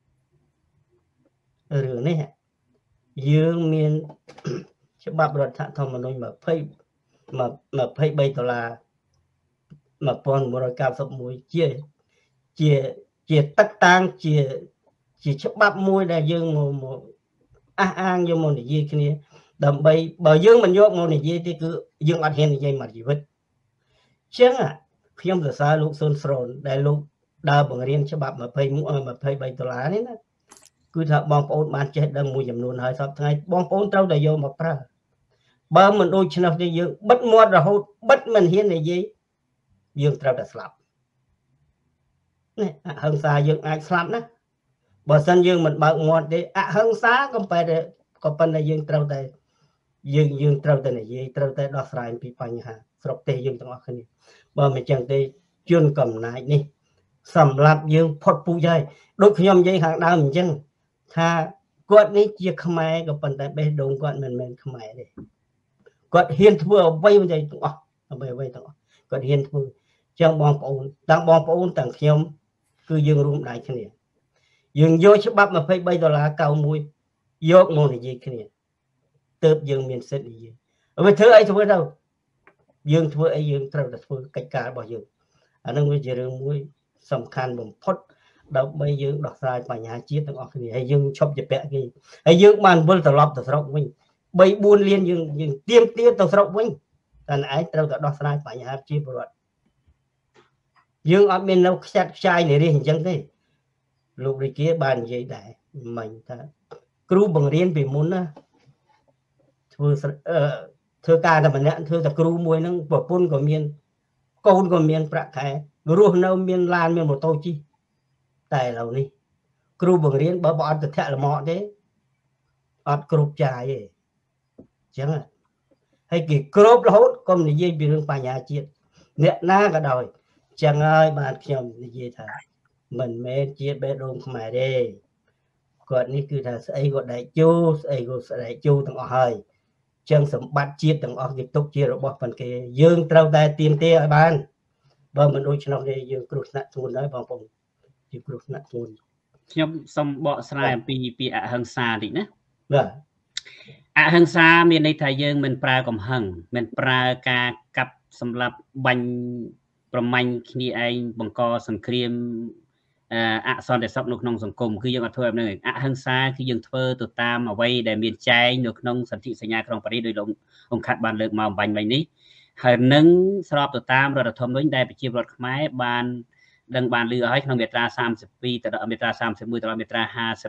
Speaker 3: rồi này dương miên chip bắp rồi thằng thằng mà nói mà phây bay tao là mà con một rồi cào sập mũi chia tắc tang chia chip bắp mũi là dương một an vô một gì cái này đầm bay bờ dương mình vô một này gì thì cứ dương ăn hen gì mà gì vậy chứ à khi ông xa lúc sơn sồn đại lúc đào bằng riêng cho bắp mà phây bay tàu lá đấy cứ thợ bong ôn man chết đang mùi dầm luôn hơi sắp thay bong ôn trâu đại vô mà pra ba mình đôi chân đi dương bất mua rồi hốt bất mình hiên này gì dương trâu đã slap này hơn xa dương ai slap đó bờ sân dương mình bận ngoan đi hơn xa không phải để có phần này dương trâu đây dương trâu đây này gì trâu đây đo sai bị phanh ha sọc tê dương trong cái này bờ mình chẳng tê chuyên cầm lại đi sầm lạp dương phật phụ dây đôi khi nhom dây hàng đào mình chân tha quạt ní chia khmai có phần tại bên đông quạt mình khmai đây quạt hiền thưa vay bên đây tụi vay tụi quạt hiền thưa trong bong ôn tầng nhom cứ dương rung đại cái này dương vô chứ bắp mà phải bây giờ là cao mùi vô môn này gì cái này tớp dương miền sét gì ở thứ ấy thôi đâu dương thưa ấy dương trâu đặt thưa cách cả bao dương anh đang bây giờ mùi sầm khăn bầm phốt đâu bây dương đọc sai bài nhà chiếtទាំងអស់គ្នាហើយយើងឈប់ជាពាក់គេហើយយើងបានវិលត្រឡប់ទៅស្រុកវិញ3 4លានយើងទៀមទៅស្រុកវិញតែឯងត្រូវតែដោះស្រាយបញ្ហាជាពលរដ្ឋយើងអត់មាននៅខ្ចាត់ខ្ចាយនៃនេះអញ្ចឹងទេលោករាជាបាននិយាយដែរមិញថាគ្រូបង្រៀនពីមុនណាធ្វើការតែម្នាក់ធ្វើតែគ្រូមួយហ្នឹងប្រពន្ធក៏មានកូនក៏មានប្រាក់ខែរស់នៅមានឡានមានម៉ូតូជិះតែឥឡូវនេះគ្រូបង្រៀនបើអត់ទៅធាក់លម៉កទេអត់គ្រប់ចាយទេអញ្ចឹងហើយគេគ្រប់រហូតកុំនិយាយពីរឿងបញ្ហាជាតិអ្នកណាក៏ដោយអញ្ចឹងហើយបានខ្ញុំនិយាយថាមិនមែនជាបេះដូងខ្មែរទេគាត់នេះគឺថាស្អីក៏ដែកជូស្អីក៏ស្ដែកជូទាំងអស់ហើយអញ្ចឹងសម្បត្តិជាតិទាំងអស់គេទុកជារបស់ប៉ុនគេយើងត្រូវតែទៀមទាឲ្យបានបើមិនដូច្នោះទេយើងគ្រោះថ្នាក់ធ្ងន់ហើយបងប្អូនជាគ្រោះថ្នាក់ធ្ងន់
Speaker 1: ខ្ញុំសូមបកស្រាយអំពីពាក្យអហិង្សាតិចណា
Speaker 3: បាទ
Speaker 1: អហិង្សាមានន័យថាយើងមិនប្រើកំហឹងមិនប្រើការកាប់សម្លាប់បាញ់ប្រមាញ់គ្នាឯងបង្កសង្គ្រាមអសន្តិសុខនៅក្នុងសង្គមគឺយើងអត់ធ្វើបែបហ្នឹងអហិង្សាគឺយើងធ្វើទៅតាមអ្វីដែលមានចែងនៅក្នុងសន្ធិសញ្ញាក្រុងប៉ារីសដោយលោកអង្គខាត់បានលើកមកអំបញ្ញមិញនេះហើយនឹងស្របទៅតាមរដ្ឋធម្មនុញ្ញដែលប្រជាពលរដ្ឋខ្មែរបានដឹងបានលឺឲ្យក្នុងមាត្រា32ទៅដល់មាត្រា31ទៅដល់មាត្រា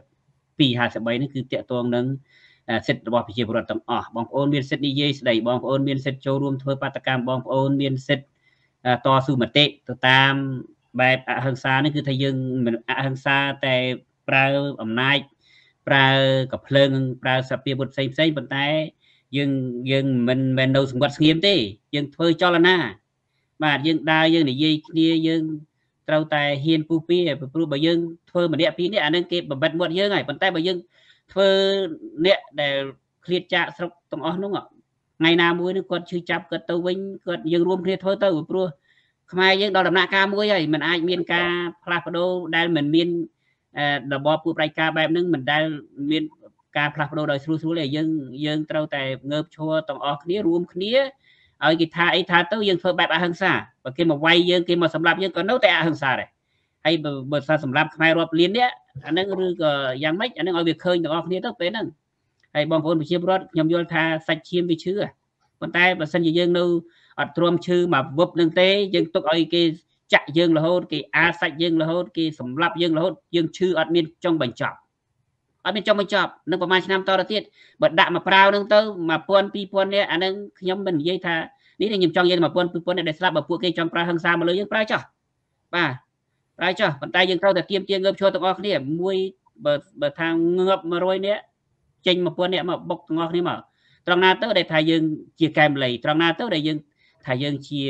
Speaker 1: 52 53នេះគឺតាក់ទងនឹងសិទ្ធិរបស់ប្រជាពលរដ្ឋទាំងអស់បងប្អូនមានសិទ្ធិនិយាយស្ដីបងប្អូនមានសិទ្ធិចូលរួមធ្វើបាតកម្មបងប្អូនមានសិទ្ធិតស៊ូមតិទៅតាមបែបអហិង្សានេះគឺថាយើងមិនអហិង្សាតែប្រើអំណាចប្រើកភ្លើងប្រើសព្វាវុធផ្សេងប៉ុន្តែយើងមិនមែននៅសង្កត់ស្ងៀមទេយើងធ្វើចលនាបាទយើងដើរយើងនិយាយគ្នាយើងត្រូវតែហ៊ានពុះពៀព្រោះបើយើងធ្វើម្នាក់ពីរនេះអានឹងគេបំបិតមាត់យើងហើយប៉ុន្តែបើយើងធ្វើអ្នកដែលឃ្លាតចាកស្រុកទាំងអស់នោះថ្ងៃណាមួយនឹងគាត់ឈឺចាប់គាត់ទៅវិញគាត់យើងរួមគ្នាធ្វើទៅព្រោះខ្មែរយើងដល់ដំណាក់កាលមួយហើយมันអាចមានការផ្លាស់ប្ដូរដែលមិនមានរបបពួកប្រតិការបែបហ្នឹងមិនដែលមានការផ្លាស់ប្ដូរដោយស្រួលទេយើងត្រូវតែងើបឈរទាំងអស់គ្នារួមគ្នាឲ្យគេថាអីថាទៅយើងធ្វើបែបអហិង្សាបើគេមកវាយយើងគេមកសម្លាប់យើងក៏នៅតែអហិង្សាដែរហើយបើថាសម្លាប់ខ្មែររាប់លាននេះអាហ្នឹងឬក៏យ៉ាងម៉េចអាហ្នឹងឲ្យវាឃើញទាំងអស់គ្នាទៅពេលហ្នឹងហើយបងប្អូនប្រជាពលរដ្ឋខ្ញុំយល់ថាសាច់ឈាមវាឈឺប៉ុន្តែបើសិនជាយើងនៅអត់ទ្រាំឈឺមកវឹបនឹងទេយើងទុកឲ្យគេចាក់យើងរហូតគេអាសាច់យើងរហូតគេសម្លាប់យើងរហូតយើងឈឺអត់មានចុងបញ្ចប់អត់មានចុងបញ្ចប់នឹងប្រហែលឆ្នាំតទៅទៀតបើដាក់មកប្រាវនឹងទៅ1000 2000នាក់អានឹងខ្ញុំមិននិយាយថានេះខ្ញុំចង់និយាយ1000 2000នាក់ដែលស្លាប់បើពួកគេចង់ប្រើហិង្សាមកលើយើងប្រើចោះបាទប្រើចោះប៉ុន្តែយើងត្រូវតែទៀមទាងើបឈរទាំងអស់គ្នាមួយបើថាងើប100នាក់ចេញ1000នាក់មកបុកទាំងអស់គ្នាមកត្រង់ណាទៅដែលថាយើងជាកែមលៃត្រង់ណាទៅដែលយើងថាយើងជា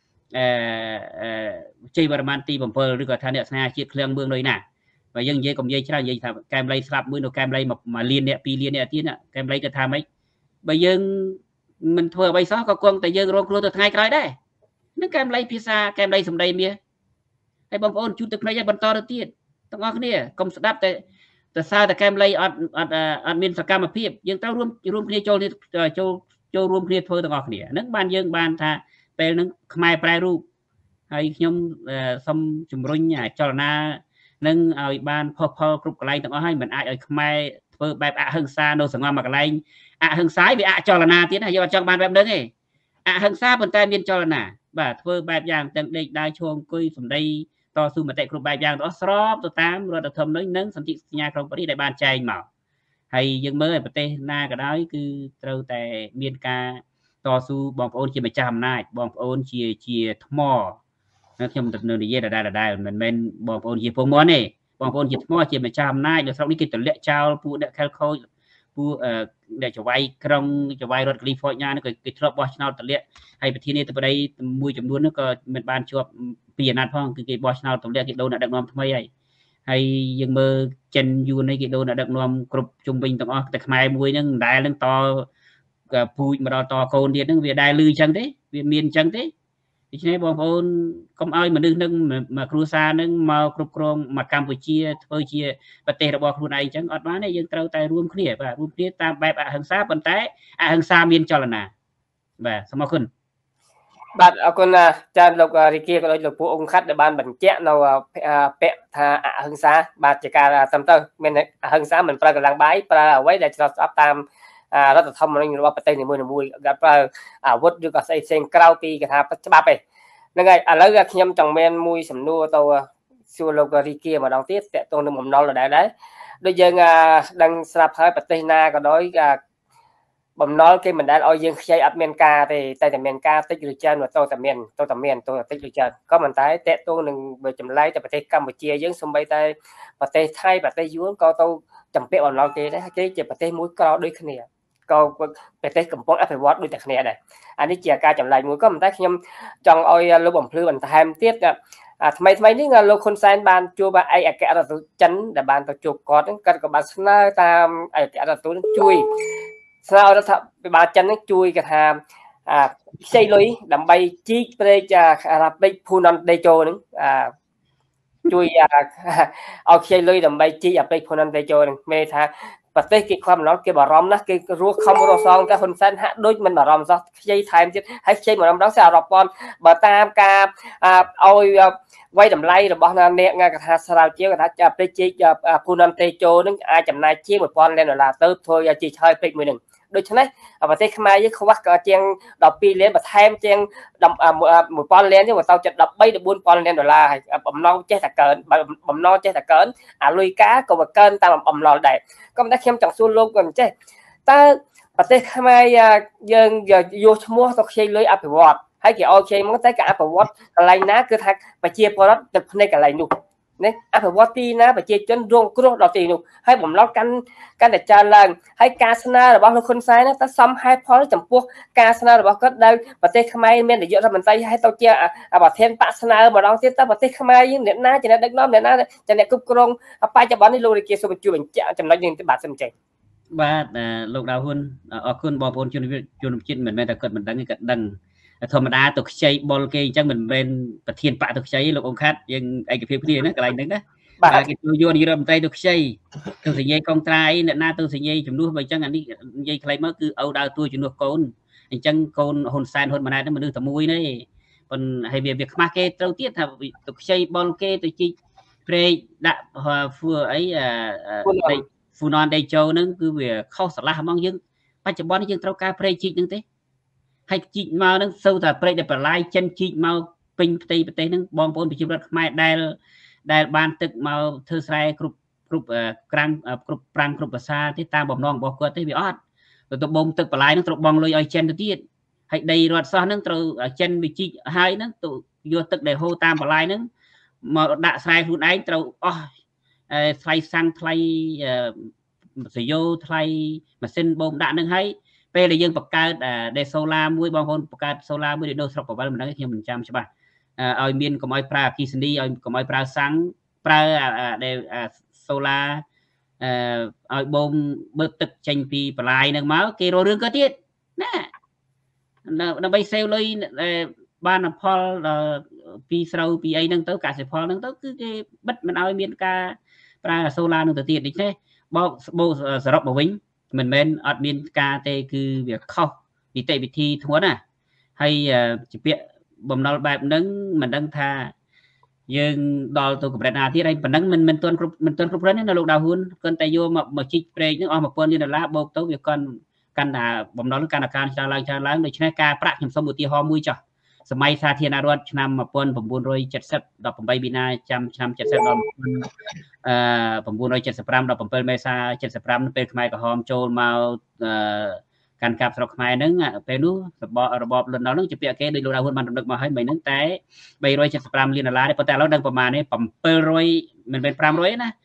Speaker 1: ជ័យវរ្ម័នទី7ឬក៏ថាអ្នកស្នេហាជាតិឃ្លាំងមឿងដូចណាបើយើងនិយាយកុំនិយាយច្រើននិយាយថាកែមលៃស្លាប់មួយនៅកែមលៃ1លានអ្នក2លានអ្នកទៀតកែមលៃក៏ថាម៉េចបើយើងមិនធ្វើអ្វីសោះក៏គង់តែយើងរងគ្រោះទៅថ្ងៃក្រោយដែរនឹងកែមលៃភាសាកែមលៃសម្ដីមាសហើយបងប្អូនជួបទឹកភ្នែកឲ្យបន្តទៅទៀតទាំងអស់គ្នាកុំស្ដាប់តែសើតែកែមលៃអត់មានសកម្មភាពយើងត្រូវរួមគ្នាចូលរួមគ្នាធ្វើទាំងអស់គ្នាហ្នឹងបានយើងបានថាពេលហ្នឹងខ្មែរប្រែរូបហើយខ្ញុំសូមជំរុញចលនានឹងឲ្យបានផុសផុលគ្រប់កន្លែងទាំងអស់ហើយមិនអាចឲ្យខ្មែរធ្វើបែបអហិង្សានៅសង្ងំមួយកន្លែងអហិង្សាវាអចលនាទៀតណាយើងអត់ចង់បានបែបហ្នឹងទេអហិង្សាប៉ុន្តែមានចលនាបាទធ្វើបែបយ៉ាងទាំងដេកដើរឈរអង្គុយសម្ដីតស៊ូមតិគ្រប់បែបយ៉ាងទាំងអស់ស្របទៅតាមរដ្ឋធម្មនុញ្ញនិងសន្ធិសញ្ញាក្រុងប៉ារីសដែលបានចែងមកហើយយើងមើលឲ្យប្រទេសណាក៏ដោយគឺត្រូវតែមានការតស៊ូបងប្អូនជាម្ចាស់អំណាចបងប្អូនជាថ្មខ្ញុំនៅនិយាយដដែលមិនមែនបងប្អូនជាពងមន់ទេបងប្អូនជាថ្មជាម្ចាស់អំណាចនៅស្រុកនេះគេទម្លាក់ចោលពួកអ្នកខែលខូចពួកអ្នកចវាយក្រុងចវាយរដ្ឋកាលីហ្វ័រញ៉ានេះគេធ្លាប់បោះឆ្នោតទម្លាក់ហើយប្រធានាធិបតីមួយចំនួននោះក៏មិនបានជាប់ពីអាណត្តិផងគឺគេបោះឆ្នោតទម្លាក់គេដូរអ្នកដឹកនាំថ្មីហើយយើងមើលចិនយួននេះគេដូរអ្នកដឹកនាំគ្រប់ជុំវិញទាំងអស់តែខ្មែរមួយហ្នឹងមិនដែលនឹងតពូជមកដល់តកូនទៀតហ្នឹងវាដែលលឺអញ្ចឹងទេវាមានអញ្ចឹងទេដូច្នេះបងប្អូនកុំឲ្យមនុស្សនឹងមកគ្រួសារនឹងមកគ្រប់គ្រងមកកម្ពុជាធ្វើជាប្រទេសរបស់ខ្លួនឯងអញ្ចឹងអត់បានទេយើងត្រូវតែរួមគ្នាបាទរួមគ្នាតាមបែបអហិង្សាប៉ុន្តែអហិង្សាមានចលនាបាទសូមអរគុណ
Speaker 2: បាទអរគុណចាលោករីគាក៏ដូចលោកពូអង្គខាត់ដែលបានបញ្ជាក់នៅពាក្យថាអហិង្សាបាទជាការត្រឹមត្រូវមានអហិង្សាមិនប្រើកម្លាំងបាយប្រើអ្វីដែលស្របតាមរដ្ឋធម្មនុញ្ញរបស់ប្រទេសនីមួយៗគាត់ប្រើអាវុធឬក៏ស្អីផ្សេងក្រៅពីកថាច្បាប់ឯហ្នឹងហើយឥឡូវខ្ញុំចង់មានមួយសំណួរទៅសួរលោករីគាម្ដងទៀតតើតើនឹងបំណុលដែរដូចយើងដឹងស្រាប់ហើយប្រទេសណាក៏ដោយបំណុលគេមិនដែលឲ្យយើងខ្ចីអត់មានការទេតែមានការតិចឬច្រើនទៅតែមានតិចឬច្រើនក៏មិនតែតេតងនឹងចម្លែកតែប្រទេសកម្ពុជាយើងសំបីតែប្រទេសថៃប្រទេសយួនក៏ទៅចំពាក់បំណុលគេដែរគេជាប្រទេសមួយក្រដូចគ្នាក៏ប្រទេសកំពុងអភិវឌ្ឍដូចតែគ្នាដែរអានេះជាការចម្លែកមួយក៏ប៉ុន្តែខ្ញុំចង់ឲ្យលោកបំភ្លឺបន្ថែមទៀតថ្មីនេះលោកហ៊ុនសែនបានជួបឯកអគ្គរដ្ឋទូតចិនដែលបានទៅជួបគាត់ហ្នឹងគាត់ក៏បានស្នើតាមឯកអគ្គរដ្ឋទូតជួយស្នើរដ្ឋាភិបាលចិនហ្នឹងជួយគេថាខ្ចីលុយដើម្បីជីកព្រែកពេកភូណនដេជោហ្នឹងជួយឲ្យខ្ចីលុយដើម្បីជីកអាពេកភូណនដេជោហ្នឹងមេថាប្រទេសគេខ្វាំណល់គេបារម្ភណាស់គេរស់ខំរស់សងតែហ៊ុនសែនហាក់ដូចមិនបារម្ភសោះខ្ចីថែមទៀតហើយខ្ចីម្ដងដល់ស្អារាប់ពាន់បើតាមការឲ្យវាយតម្លៃរបស់អ្នកកថាស្រាវជ្រាវកថាពេកជីកភូណនដេជោហ្នឹងអាចចំណាយជាង$1000លានទៅធ្វើឲ្យជីកហើយពេកមួយហ្នឹងដូច្នេះប្រទេសខ្មែរយើងខ្វះក៏ជាង12លានបន្ថែមជាង1000លានទៅទៅចិត្ត13ទៅ4000លាន$ហើយបំណងចេះតែកើនបំណងចេះតែកើនអាលុយការក៏វាកើនតាមបំណុលដែរក៏ប៉ុន្តែខ្ញុំចង់សួរលោកមិនចេះតើប្រទេសខ្មែរយើងយកឈ្មោះទៅខ្ចីលុយអភិវឌ្ឍហើយគេឲ្យខ្ចីមកតែគេអភិវឌ្ឍកន្លែងណាគឺថាប្រជាពលរដ្ឋទៅភ្នែកកន្លែងនោះនេះអភិវឌ្ឍទីណាប្រជាជនរងគ្រោះដល់ទីនោះហើយបំណុលកាន់តែច្រើនឡើងហើយការស្នើរបស់លោកហ៊ុនសែនទៅសមហេតុផលចំពោះការស្នើរបស់គាត់ដែលប្រទេសខ្មែរមាននាយករដ្ឋមន្ត្រីហើយទៅជាប្រធានបកស្នើម្ដងទៀតតើប្រទេសខ្មែរយើងអ្នកណាជាអ្នកដឹកនាំអ្នកណាជាអ្នកគ្រប់គ្រងបច្ចុប្បន្ននេះលោករាជាសូមជួយបញ្ជាក់ចំណុចនេះបាទសូមចេញ
Speaker 1: បាទលោកដាវហ៊ុនអរគុណបងប្អូនជនជាតិមិនមែនតែគាត់មិនដឹងទេគាត់ដឹងធម្មតាទៅខ្ចីបុលគេអញ្ចឹងមិនមែនប្រធានបកទៅខ្ចីលោកអង្គខាត់យើងឯកភាពគ្នាណាកន្លែងហ្នឹងណាបាទគេជួយយកនាយករដ្ឋមន្ត្រីទៅខ្ចីទៅសញ្ញេកងត្រាអីអ្នកណាទៅសញ្ញេជំនួសបើអញ្ចឹងអានេះនិយាយខ្លីមកគឺឪដើរតួជំនួសកូនអញ្ចឹងកូនហ៊ុនសែនហ៊ុនម៉ាណែតហ្នឹងមនុស្សតែមួយទេប៉ុន្តែហើយវាខ្មាស់គេត្រូវទៀតថាទៅខ្ចីបុលគេទៅជីកព្រែកដាក់ធ្វើអី phù non đây châu nó cứ về khâu sả la mong dương bạch chập bón dương trâu cá prey chích nâng thế hay chích mau nó sâu thà prey để bả lai chân chích mau pin tây nó bong bồn bị chìm rất mai đài banទឹកmau thưa sai cục căng cục prang cục xa thế ta bầm non bỏ qua thế bị ót rồi tụi bôngទឹកbả lai nó tụi bong lôi ở chân tiết hay đầy ruột sao nó tụi chân bị chích hai nó tụi vôទឹកđể hô tam bả lai nó mà đã sai phun ấy tụi thay sang thay sử dụng thay mà xin bông đạn nâng hay bây giờ dương bậc cao để solar mũi bong hôn bậc cao solar mũi để đâu sọc vào mình đang thêm 100 cho bạn ở miền có mọi pra kisandi ở có mọi pra sáng pra để solar ở bông bớtទឹកចេញពីបលាយនឹងមកគេរករឿងក៏ទៀតណាដើម្បីសេវលុយបានផលពីស្រូវពីអីហ្នឹងទៅកសិផលហ្នឹងទៅគឺគេបិទមិនឲ្យមានការប្រើសូឡានឹងទៅទៀតដូច្នេះបោកសរុបមកវិញមិនមែនអត់មានការទេគឺវាខុសនីតិវិធីធ្ងន់ណាហើយជាពាក្យបំណុលបែបហ្នឹងមិនដឹងថាយើងដល់ទៅកម្រិតណាទៀតហើយប៉ុណ្ណឹងមិនទាន់គ្រប់គ្រាន់ទេនៅលោកដាវហ៊ុនគាត់តែយកមកជីកប្រេកហ្នឹងអស់$1000បូកទៅវាកាន់ថាបំណុលកាន់តែការច្រើនឡើងដូច្នេះការប្រាក់ខ្ញុំសូមឧទាហរណ៍មួយចុះសម័យសាធារណរដ្ឋឆ្នាំ1970 18មីនាចាំឆ្នាំ70ដល់1975 17មេសា75ពេលខ្មែរក្រហមចូលមកកាន់កាប់ស្រុកខ្មែរហ្នឹងពេលនោះរបបលន់នល់ហ្នឹងជាពាក្យគេដោយលោកដាវហ៊ុនបានរំលឹកមកហើយមិនហ្នឹងតែ$375 លានទេប៉ុន្តែឥឡូវដឹងប្រមាណទេ700មិនមែន500ណា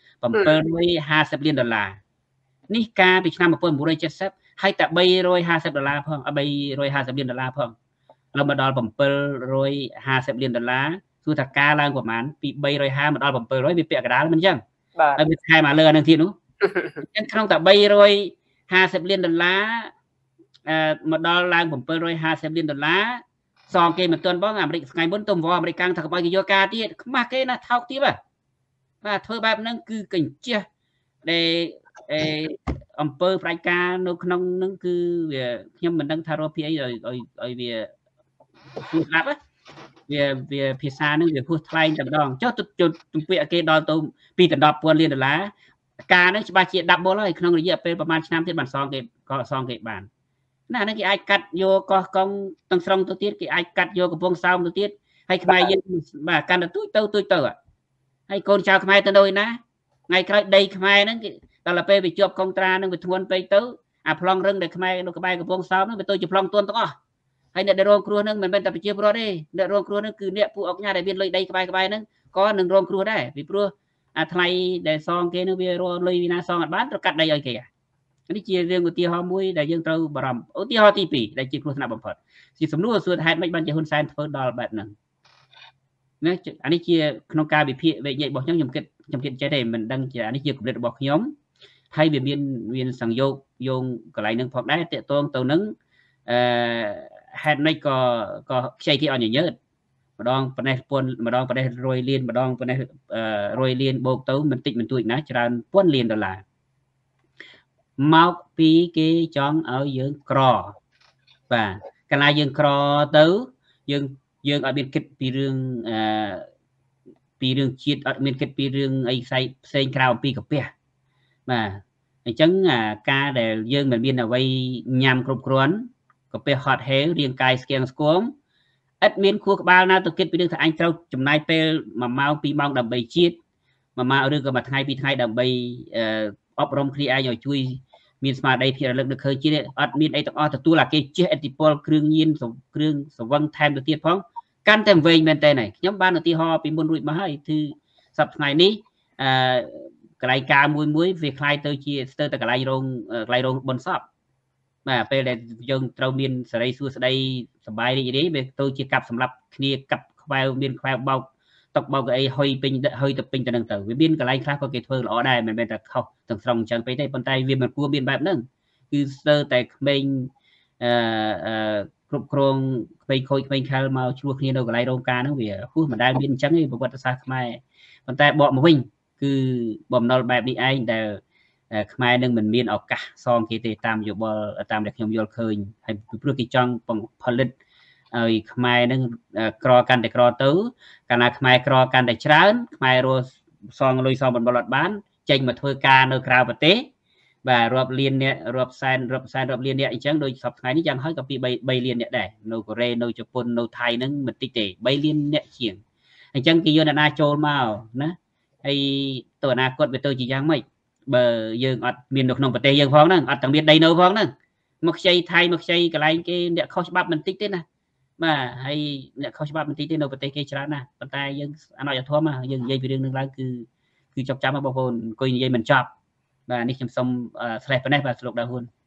Speaker 1: $750 លាននេះការពីឆ្នាំ1970ហើយតែ$350ផង$350 លានផងเรามาដល់$750 លានសួរថាការឡើងប្រមាណពី350មកដល់700វាពាក់កណ្ដាលមិនអញ្ចឹងហើយវាថែមមកលើអានឹងទៀតនោះអញ្ចឹងក្នុងតែ$350 លានមកដល់ឡើង$750 លានសងគេមិនទាន់បងអាមេរិកថ្ងៃមុនទៅវអាមេរិកកាំងថាកុំឲ្យគេយកការទៀតខ្មាស់គេណាថោកទៀតបាទធ្វើបែបហ្នឹងគឺកញ្ជះដែលអំពើផ្ដាច់ការនៅក្នុងហ្នឹងគឺវាខ្ញុំមិនដឹងថារកពីអីឲ្យវាพูดลับវាភាសានឹងវាហួសថ្លៃតែម្ដងចុះទំពាក់គេដល់ទៅ$210,000 លានការនឹងច្បាស់ជា double ហើយក្នុងរយៈពេលប្រហែលឆ្នាំទៀតបានសងគេបានណាហ្នឹងគេអាចកាត់យកកោះកុងទាំងស្រុងទៅទៀតគេអាចកាត់យកកំពង់សោមទៅទៀតហើយខ្មែរយើងបាទកាន់តែទូចទៅហើយកូនចៅខ្មែរទៅដូចណាថ្ងៃក្រោយដីខ្មែរហ្នឹងគេដល់ពេលវាជាប់កុងត្រានឹងវាធ្ងន់ពេកទៅអាប្លង់រឹងដែលខ្មែរនៅក្បែរកំពង់សោមហ្នឹងវាទៅជាប្លង់ទន់ទាំងអស់ហើយអ្នកដែលរងគ្រោះហ្នឹងមិនមែនតែប្រជាពលរដ្ឋទេអ្នករងគ្រោះហ្នឹងគឺអ្នកពួកអង្គការដែលមានលុយដីក្បែរហ្នឹងក៏នឹងរងគ្រោះដែរពីព្រោះអាថ្លៃដែលសងគេនោះវារលុយវិណាសងអត់បានត្រូវកាត់ដីឲ្យគេនេះជារឿងឧទាហរណ៍មួយដែលយើងត្រូវបារម្ភឧទាហរណ៍ទី2ដែលជាគ្រោះថ្នាក់បំផុតជាសំណួរសួរហេតុម៉េចបានជាហ៊ុនសែនធ្វើដល់បែបហ្នឹងណាអានេះជាក្នុងការវិភាគវែកញែករបស់ខ្ញុំគិតចេះទេមិនដឹងជាអានេះជាគំនិតរបស់ខ្ញុំហើយវាមានសង្យោគយោងកន្លែងហ្នឹងផងដែរតកតងទៅនឹងហេតុនេះក៏ខ្ចីគេអត់ញញើតម្ដងប៉ុណ្ណេះប៉ុនម្ដងប៉ុណ្ណេះ100 លានម្ដងប៉ុណ្ណេះ100 លានបូកទៅមិនតិចបន្តួចណាច្រើន$1000 លានមកពីគេចង់ឲ្យយើងក្របាទកាលណាយើងក្រទៅយើងអត់មានគិតពីរឿងជាតិអត់មានគិតពីរឿងអីផ្សេងក្រៅអំពីកាពះបាទអញ្ចឹងការដែលយើងមិនមានអ្វីញ៉ាំគ្រប់គ្រាន់កាពះហត់ហេវរាងកាយស្គាំងស្គមឥតមានខួរក្បាលណាទៅគិតពីរឿងថាអញត្រូវចំណាយពេល1ម៉ោង2ម៉ោងដើម្បីជាតិ1ម៉ោងឬក៏មួយថ្ងៃ2ថ្ងៃដើម្បីអប់រំគ្នាឯងឲ្យជួយមានស្មារតីភាពរលឹកនឹកឃើញជាតិអត់មានអីទាំងអស់ទទួលអាគេចេះឥទ្ធិពលគ្រឿងញៀនគ្រឿងសង្វឹងថែមទៅទៀតផងកាន់តែវែងមែនតើខ្ញុំបានឧទាហរណ៍ពីមុនរួចមកហើយគឺសប្តាហ៍ថ្ងៃនេះកន្លែងការមួយវាคล้ายទៅជាស្ទើរតែកន្លែងរោងបុណ្យសពបាទពេលដែលយើងត្រូវមានសេរីសួស្តីសប្បាយរីករាយវាទៅជាកាប់សម្រាប់គ្នាកាប់ខ្វែវមានខ្វែវបោកតុកបោកអីហុយពេញទៅពេញទៅនឹងទៅវាមានកន្លែងខ្លះក៏គេធ្វើល្អដែរមិនមែនតែខុសទាំងស្រុងអញ្ចឹងពេកទេប៉ុន្តែវាមិនគួរមានបែបហ្នឹងគឺស្ទើរតែក្មេងគ្រប់គ្រងក្មេងខូចក្មេងខែលមកឆ្លោះគ្នានៅកន្លែងរោងការហ្នឹងវាហួសមិនដែលមានអញ្ចឹងទេប្រវត្តិសាស្ត្រខ្មែរប៉ុន្តែបកមកវិញគឺបំណុលបែបនេះឯងដែលខ្មែរនឹងមិនមានឱកាសសងគេទេតាមយោបល់តាមដែលខ្ញុំយល់ឃើញហើយពីព្រោះគេចង់ផលិតឲ្យខ្មែរនឹងក្រកាន់តែក្រទៅកាលណាខ្មែរក្រកាន់តែច្រើនខ្មែររស់សងលុយសងបំណុលអត់បានចេញមកធ្វើការនៅក្រៅប្រទេស và rộp liên nè rộp san rộp liên nè anh chẳng đôi sập ngày ní chẳng hỏi cặp bay liên nè để nô Korea nô Japan nô Thái nâng mình tích tệ bay liên nè chieng anh chẳng kia là na trôi màu nè hayตัวนาคตไปตัวจียังไม่เบอร์ยังอัดมีนดอกนมปะเตยยังฟ้องนั่งอัดต่างเบียดใดโนฟ้องนั่งมักใช้ไทยมักใช้กระไรเนี่ยเขาฉบับมันติ๊กเต้นนะมาให้เนี่ยเขาฉบับมันติ๊กเต้นโนปะเตยเกชรานะปะแต่ยังอันน้อยจะทั่วมายังยัยไปเรื่องนึงแล้วคือจับจำมาบอกคนคุยยัยมันจับvàนี่chấm xong slide bên này và sụp đào hun